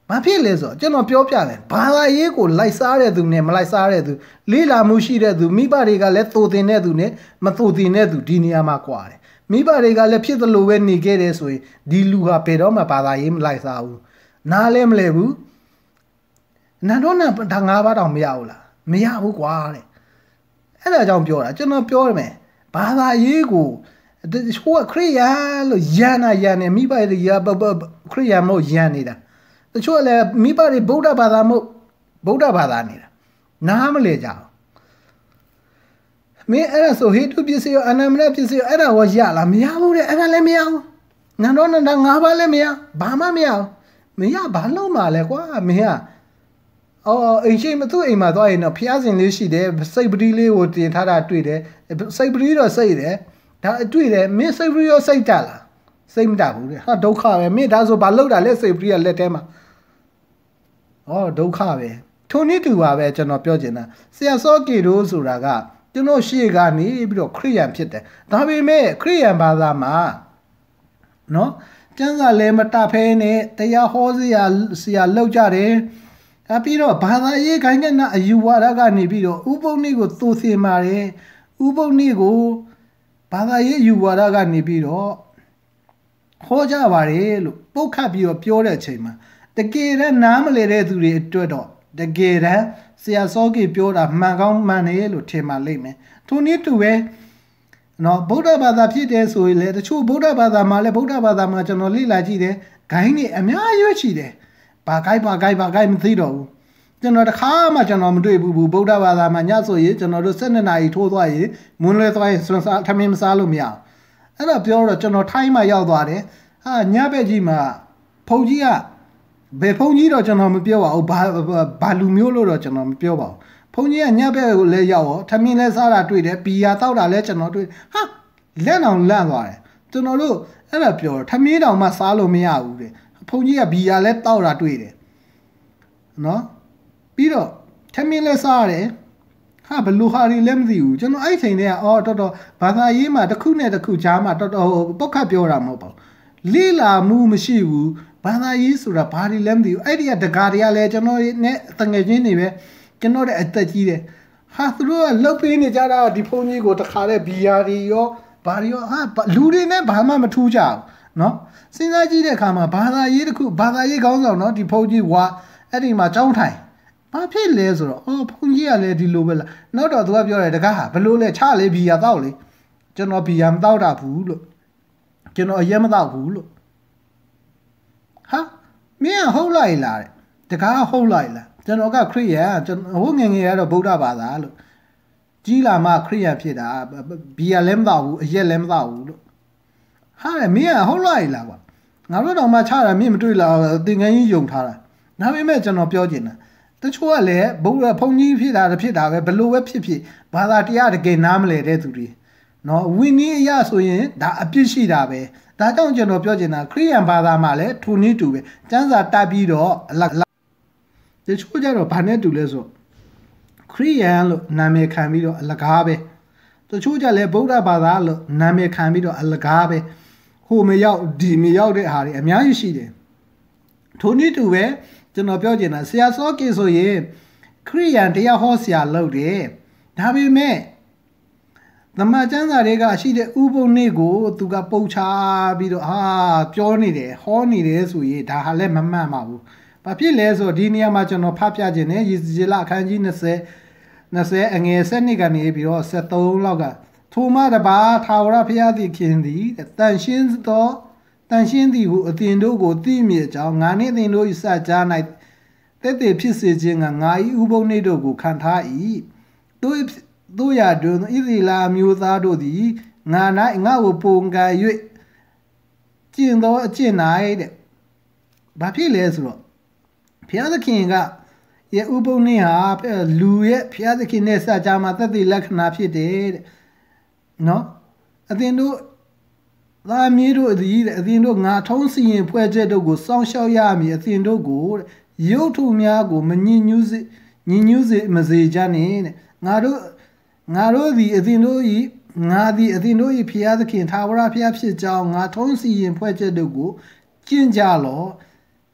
ဘာဖြစ်လဲဆိုတော့ကျွန်တော်ပြောပြတယ်ဘာသာရေးကိုလိုက်စားတဲ့သူနဲ့မလိုက်စားတဲ့သူလေးလာမှုရှိတဲ့သူမိဘတွေကလည်းသိုတင်တဲ့သူနဲ့မသိုတင်တဲ့သူဒီနေရာမှာကွာတယ်မိဘတွေကလည်းဖြစ်သလိုပဲနေခဲ့တယ်ဆိုရင်ဒီလူဟာဘယ်တော့မှဘာသာရေးမလိုက်စားဘူးနားလည်းမလဲဘူးနတ်တော့နတ်ဒါငါးပါးတောင်မရဘူးလားမရဘူးကွာတဲ့အဲ့ဒါကြောင့်ပြောတာကျွန်တော်ပြောရမယ်ဘာသာရေးကိုဟိုခရိယာလို့ယန္နာယန္နေမိဘတွေရခရိယာမို့ယန္နေတာတချို့လည်းမိဘတွေဗုဒ္ဓဘာသာမို့ဗုဒ္ဓဘာသာနေတာနားမလဲကြအောင်မင်းအဲ့ဒါဆိုဟေတုပစ္စည်းရောအနမနပစ္စည်းရောအဲ့ဒါဝရလားမရဘူးတဲ့အဲ့ဒါလည်းမရဘူးနန္တော့နန္ဒငါးပါးလည်းမရဘာမှမရဘူးမရဘာလို့မှလဲကွာမင်းကအော်အိမ်ရှိမသူ့အိမ်မှာသွားရင်တော့ဖျားစင်လေးရှိတယ်စိတ်ပတိလေးကိုတင်ထားတာတွေ့တယ်စိတ်ပတိတော့စိတ်တယ်ဒါတွေ့တယ်မင်းစိတ်ပတိရောစိတ်တက်လားစိတ်မတက်ဘူးတဲ့ဟာဒုက္ခပဲမင်းဒါဆိုဘာလောက်တာလဲစိတ်ပတိကလက်ထဲမှာဩဒုက္ခပဲထိုနည်းတူပါပဲကျွန်တော်ပြောချင်တာဆရာစောကေတို့ဆိုတာကကျွန်တော်ရှေ့ကနေပြီးတော့ခရိယန်ဖြစ်တယ်ဒါပေမဲ့ခရိယန်ဘာသာမှာနော်ကျမ်းစာလည်းမတတ်ဖဲနဲ့တရားဟောစရာဆရာလောက်ကြတယ်အပြီးတော့ဘာသာရေးခိုင်ကနအယူဝါဒကနေပြီးတော့ဥပုံနည်းကိုသို့စင်ပါတယ်ဥပုံနည်းကိုဘာသာရေးယူဝါဒကနေပြီးတော့ဟောကြပါတယ်လို့ပုတ်ခတ်ပြီးတော့ပြောတဲ့အချိန်မှာတကယ်တမ်းနားမလည်တဲ့သူတွေအတွက်တော့တကယ်တမ်းဆရာစောကေပြောတာမှန်ကောင်းမှန်တယ်လို့ထင်ပါလိမ့်မယ်ထိုနည်းတူပဲနော်ဗုဒ္ဓဘာသာဖြစ်တယ်ဆိုရင်လေတချို့ဗုဒ္ဓဘာသာမှာလည်းဗုဒ္ဓဘာသာမှာကျွန်တော်လေ့လာကြည့်တယ်ဂိုင်းတွေအများကြီးရှိတယ်ဘာဂိုင်းဘာဂိုင်းဘာဂိုင်းမသိတော့ဘူးကျွန်တော်တခါမှကျွန်တော်မတွေ့ဘူးဗုဒ္ဓဘာသာမှာညဆိုရင်ကျွန်တော်တို့၁၂နာရီထိုးသွားရင်မွန်းလဲသွားရင်စွန်စားထမင်းမစားလို့မရအောင်အဲ့တော့ပြောတော့ကျွန်တော်ထိုင်းမှာရောက်သွားတယ်ဟာညဘက်ကြီးမှာဖုန်ကြီးကဘယ်ဖုန်ကြီးတော့ကျွန်တော်မပြောပါဘူးဘာဘာလူမျိုးလို့တော့ကျွန်တော်မပြောပါဘူးဖုန်ကြီးကညဘက်ကိုလဲရောက်ရောထမင်းလဲစားတာတွေ့တယ်ဘီယာတောက်တာလဲကျွန်တော်တွေ့ဟာလက်အောင်လန့်သွားတယ်ကျွန်တော်တို့အဲ့ဒါပြောထမင်းတောင်မှစားလို့မရဘူးတဲ့ဖုန်ကြီးကဘီယာလဲတောက်တာတွေ့တယ်နော်ပြီးတော့ထမင်းလဲစားရတယ်ဟာဘလူဟာရီလည်းမသိဘူးကျွန်တော်အဲ့ချိန်တည်းကအော်တော်တော်ဘာသာရေးမှာတစ်ခုနဲ့တစ်ခုကြားမှာတော်တော်ပုတ်ခတ်ပြောတာမဟုတ်ပါဘူးလိလာမှုမရှိဘူးဘာသာရေးဆိုတာဘာတွေလည်းမသိဘူးအဲ့ဒီကတကားတွေကလည်းကျွန်တော်နဲ့တငယ်ချင်းတွေပဲကျွန်တော်တဲ့အသက်ကြီးတယ်ဟာသူတို့ကလှုပ်ပေးနေကြတာဒီဖုန်းကြီးကိုတခါတဲ့ဘီယာတွေရောဘာတွေရောဟာလူတွေနဲ့ဘာမှမထူးကြဘူးเนาะစဉ်းစားကြည့်တဲ့အခါမှာဘာသာရေးတစ်ခုဘာသာရေးကောင်းဆောင်เนาะဒီဖုန်းကြီးဝါအဲ့ဒီမှာကြောင်းထိုင်ဘာဖြစ်လဲဆိုတော့အော်ဖုန်းကြီးကလည်းဒီလိုပဲလားနောက်တော့သူကပြောတယ်တကားဟာဘလို့လဲချလေဘီယာတောက်လေကျွန်တော်ဘီယာမတောက်တာဘူးလို့ကျွန်တော်အရင်မတောက်ဘူးလို့ဟာမင်းကဟုတ်လိုက်လားတဲ့တကားဟုတ်လိုက်လားကျွန်တော်ကခရစ်ယာန်ကျွန်တော်ဟိုငငယ်ကတော့ဗုဒ္ဓဘာသာလို့ကြီးလာမှခရစ်ယာန်ဖြစ်တာဘီယာလည်းမတောက်ဘူးအရက်လည်းမတောက်ဘူးလို့ဟာမင်းကဟုတ်လိုက်လားကွာငါတို့တော့မှချတာမင်းမတွေ့လားသင်္ကန်းကြီးယုံထားတာဒါပေမဲ့ကျွန်တော်ပြောချင်တာတချို့ကလည်းဘုရားဖုန်ကြီးဖြစ်တာဖြစ်တာပဲဘလို့ပဲဖြစ်ဖြစ်ဘာသာတရားတကယ်နားမလည်တဲ့သူတွေနော်ဝိနည်းအရဆိုရင်ဒါအပြစ်ရှိတာပဲဒါကြောင့်ကျွန်တော်ပြောချင်တာခရိယန်ဘာသာမှာလည်းထိုနည်းတူပဲကျမ်းစာတက်ပြီးတော့အလတချို့ကြတော့ဘာနဲ့တူလဲဆိုခရိယန်လို့နာမည်ခံပြီးတော့အလကားပဲတချို့ကြလည်းဗုဒ္ဓဘာသာလို့နာမည်ခံပြီးတော့အလကားပဲဟိုမရောက်ဒီမရောက်တဲ့ဟာတွေအများကြီးရှိတယ်ထိုနည်းတူပဲကျွန်တော်ပြောချင်တာဆရာစောကေဆိုရင်ခရိယန်တရားဟောဆရာလုပ်တယ်ဒါပေမဲ့သမကျမ်းစာတွေကရှိတဲ့ဥပုံနေ့ကိုသူကပုတ်ချပြီးတော့ဟာပြောနေတယ်ဟောနေတယ်ဆိုရင်ဒါဟာလည်းမမှန်ပါဘူးဘာဖြစ်လဲဆိုတော့ဒီနေရာမှာကျွန်တော်ဖတ်ပြခြင်းနဲ့ယေစီလအခန်းကြီး၂၀ ၂၀အငယ်၁၂ကနေပြီးတော့၁၃လောက်ကထိုမှတပါထာဝရဘုရားသခင်သည်တန်ရှင်းသောတန်ရှင်းသည်ဟုအသင်တို့ကိုသိမြင်ကြောင်းငါနှင့်အသင်တို့၏စကြား၌တဲ့တဲ့ဖြစ်စေခြင်းကငါ၏ဥပုံနေ့တို့ကိုခံထား၏တို့တို့ရတွင်ဣသီလာမျိုးသားတို့သည်ငါ၌ငါ့ကိုပုံကံ၍ကျင့်သောအကျင့်၌တဲ့ဘာဖြစ်လဲဆိုတော့ဘုရားသခင်ကရဲ့ဥပုံနေ့ဟာလူရဲ့ဘုရားသခင်နဲ့စကြားမှာသက်သေလက္ခဏာဖြစ်တယ်တဲ့နော်အသင်တို့သားမီးတို့သည်တဲ့အသင်တို့ငါထုံးစီရင်ဖွဲ့ချက်တို့ကိုစောင့်ရှောက်ရမည်အသင်တို့ကိုတဲ့ရုပ်ထုများကိုမညှဉ်းညူးစေညှဉ်းညူးစေမစေကြနဲ့တဲ့ငါတို့ငါတို့သည်အသင်တို့၏ငါသည်အသင်တို့၏ဘုရားသခင်ထာဝရဘုရားဖြစ်ကြောင်းငါထုံးစီရင်ဖွဲ့ချက်တို့ကိုကျင့်ကြလောဥ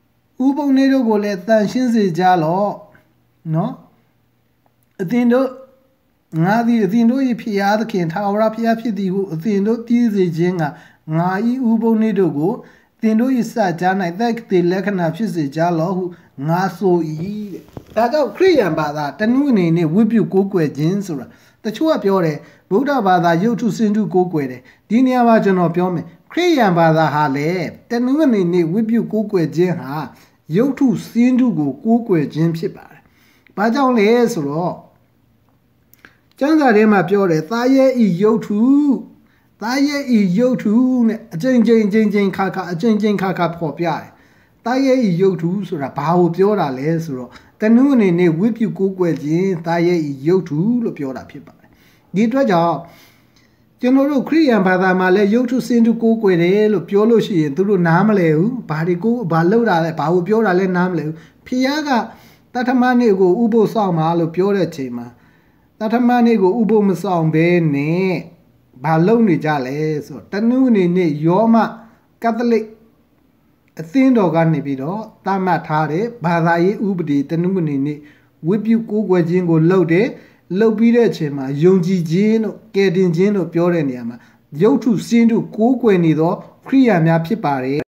ဥပုံနေတို့ကိုလည်းတန်ရှင်းစေကြလော့နော်အသင်တို့ငါသည်အသင်တို့၏ဖျားသခင်ထာဝရဘုရားဖြစ်သည်ဟုအသင်တို့သိစေခြင်းကငါ၏ဥပုံနေတို့ကိုသင်တို့၏စကြား၌သက်သေလက္ခဏာဖြစ်စေကြလော့ဟုငါဆို၏တဲ့ဒါကြောင့်ခရိယန်ဘာသာတနုအနေနဲ့ဝိပုကိုးကွယ်ခြင်းဆိုတာတချို့ကပြောတယ်ဗုဒ္ဓဘာသာရုပ်ထုစင်ထုကိုးကွယ်တယ်ဒီနေရာမှာကျွန်တော်ပြောမယ်ခရိယန်ဘာသာဟာလေတနုအနေနဲ့ဝိပုကိုးကွယ်ခြင်းဟာရုပ်ထုစင်ထုကိုကိုးကွယ်ခြင်းဖြစ်ပါတယ်။ဘာကြောင့်လဲဆိုတော့ကျမ်းစာထဲမှာပြောတယ်သားရဲ့ဤရုပ်ထုသားရဲ့ဤရုပ်ထုနဲ့အကျဉ်းချင်းချင်းချင်းခါခါအကျဉ်းချင်းခါခါပေါ်ပြတယ်။သားရဲ့ဤရုပ်ထုဆိုတာဘာကိုပြောတာလဲဆိုတော့တနုအနေနဲ့ဝိပုကိုးကွယ်ခြင်းသားရဲ့ဤရုပ်ထုလို့ပြောတာဖြစ်ပါတယ်။ဒီအတွက်ကြောင့်ကျွန်တော်တို့ခရိယန်ဘာသာမှာလည်းရုပ်ထုစင်ထုကိုးကွယ်တယ်လို့ပြောလို့ရှိရင်သူတို့နားမလဲဘူးဘာတွေကိုဘာလောက်တာလဲဘာကိုပြောတာလဲနားမလဲဘူးဖျားကတထမနေ့ကိုဥပုသ်ဆောင်ပါလို့ပြောတဲ့ချိန်မှာတထမနေ့ကိုဥပုသ်မဆောင်ဘဲနဲ့ဘာလုပ်နေကြလဲဆိုတော့တနုအနေနဲ့ယောမကက်သလစ်အသင်းတော်ကနေပြီးတော့တတ်မှတ်ထားတဲ့ဘာသာရေးဥပဒေတနုအနေနဲ့ဝိပုကိုးကွယ်ခြင်းကိုလုပ်တယ်လှုပ်ပြီးတဲ့အချိန်မှာယုံကြည်ခြင်းတို့ကယ်တင်ခြင်းတို့ပြောတဲ့နေရာမှာရုပ်ထုစင်းတို့ကိုးကွယ်နေသောခရိယာများဖြစ်ပါတယ်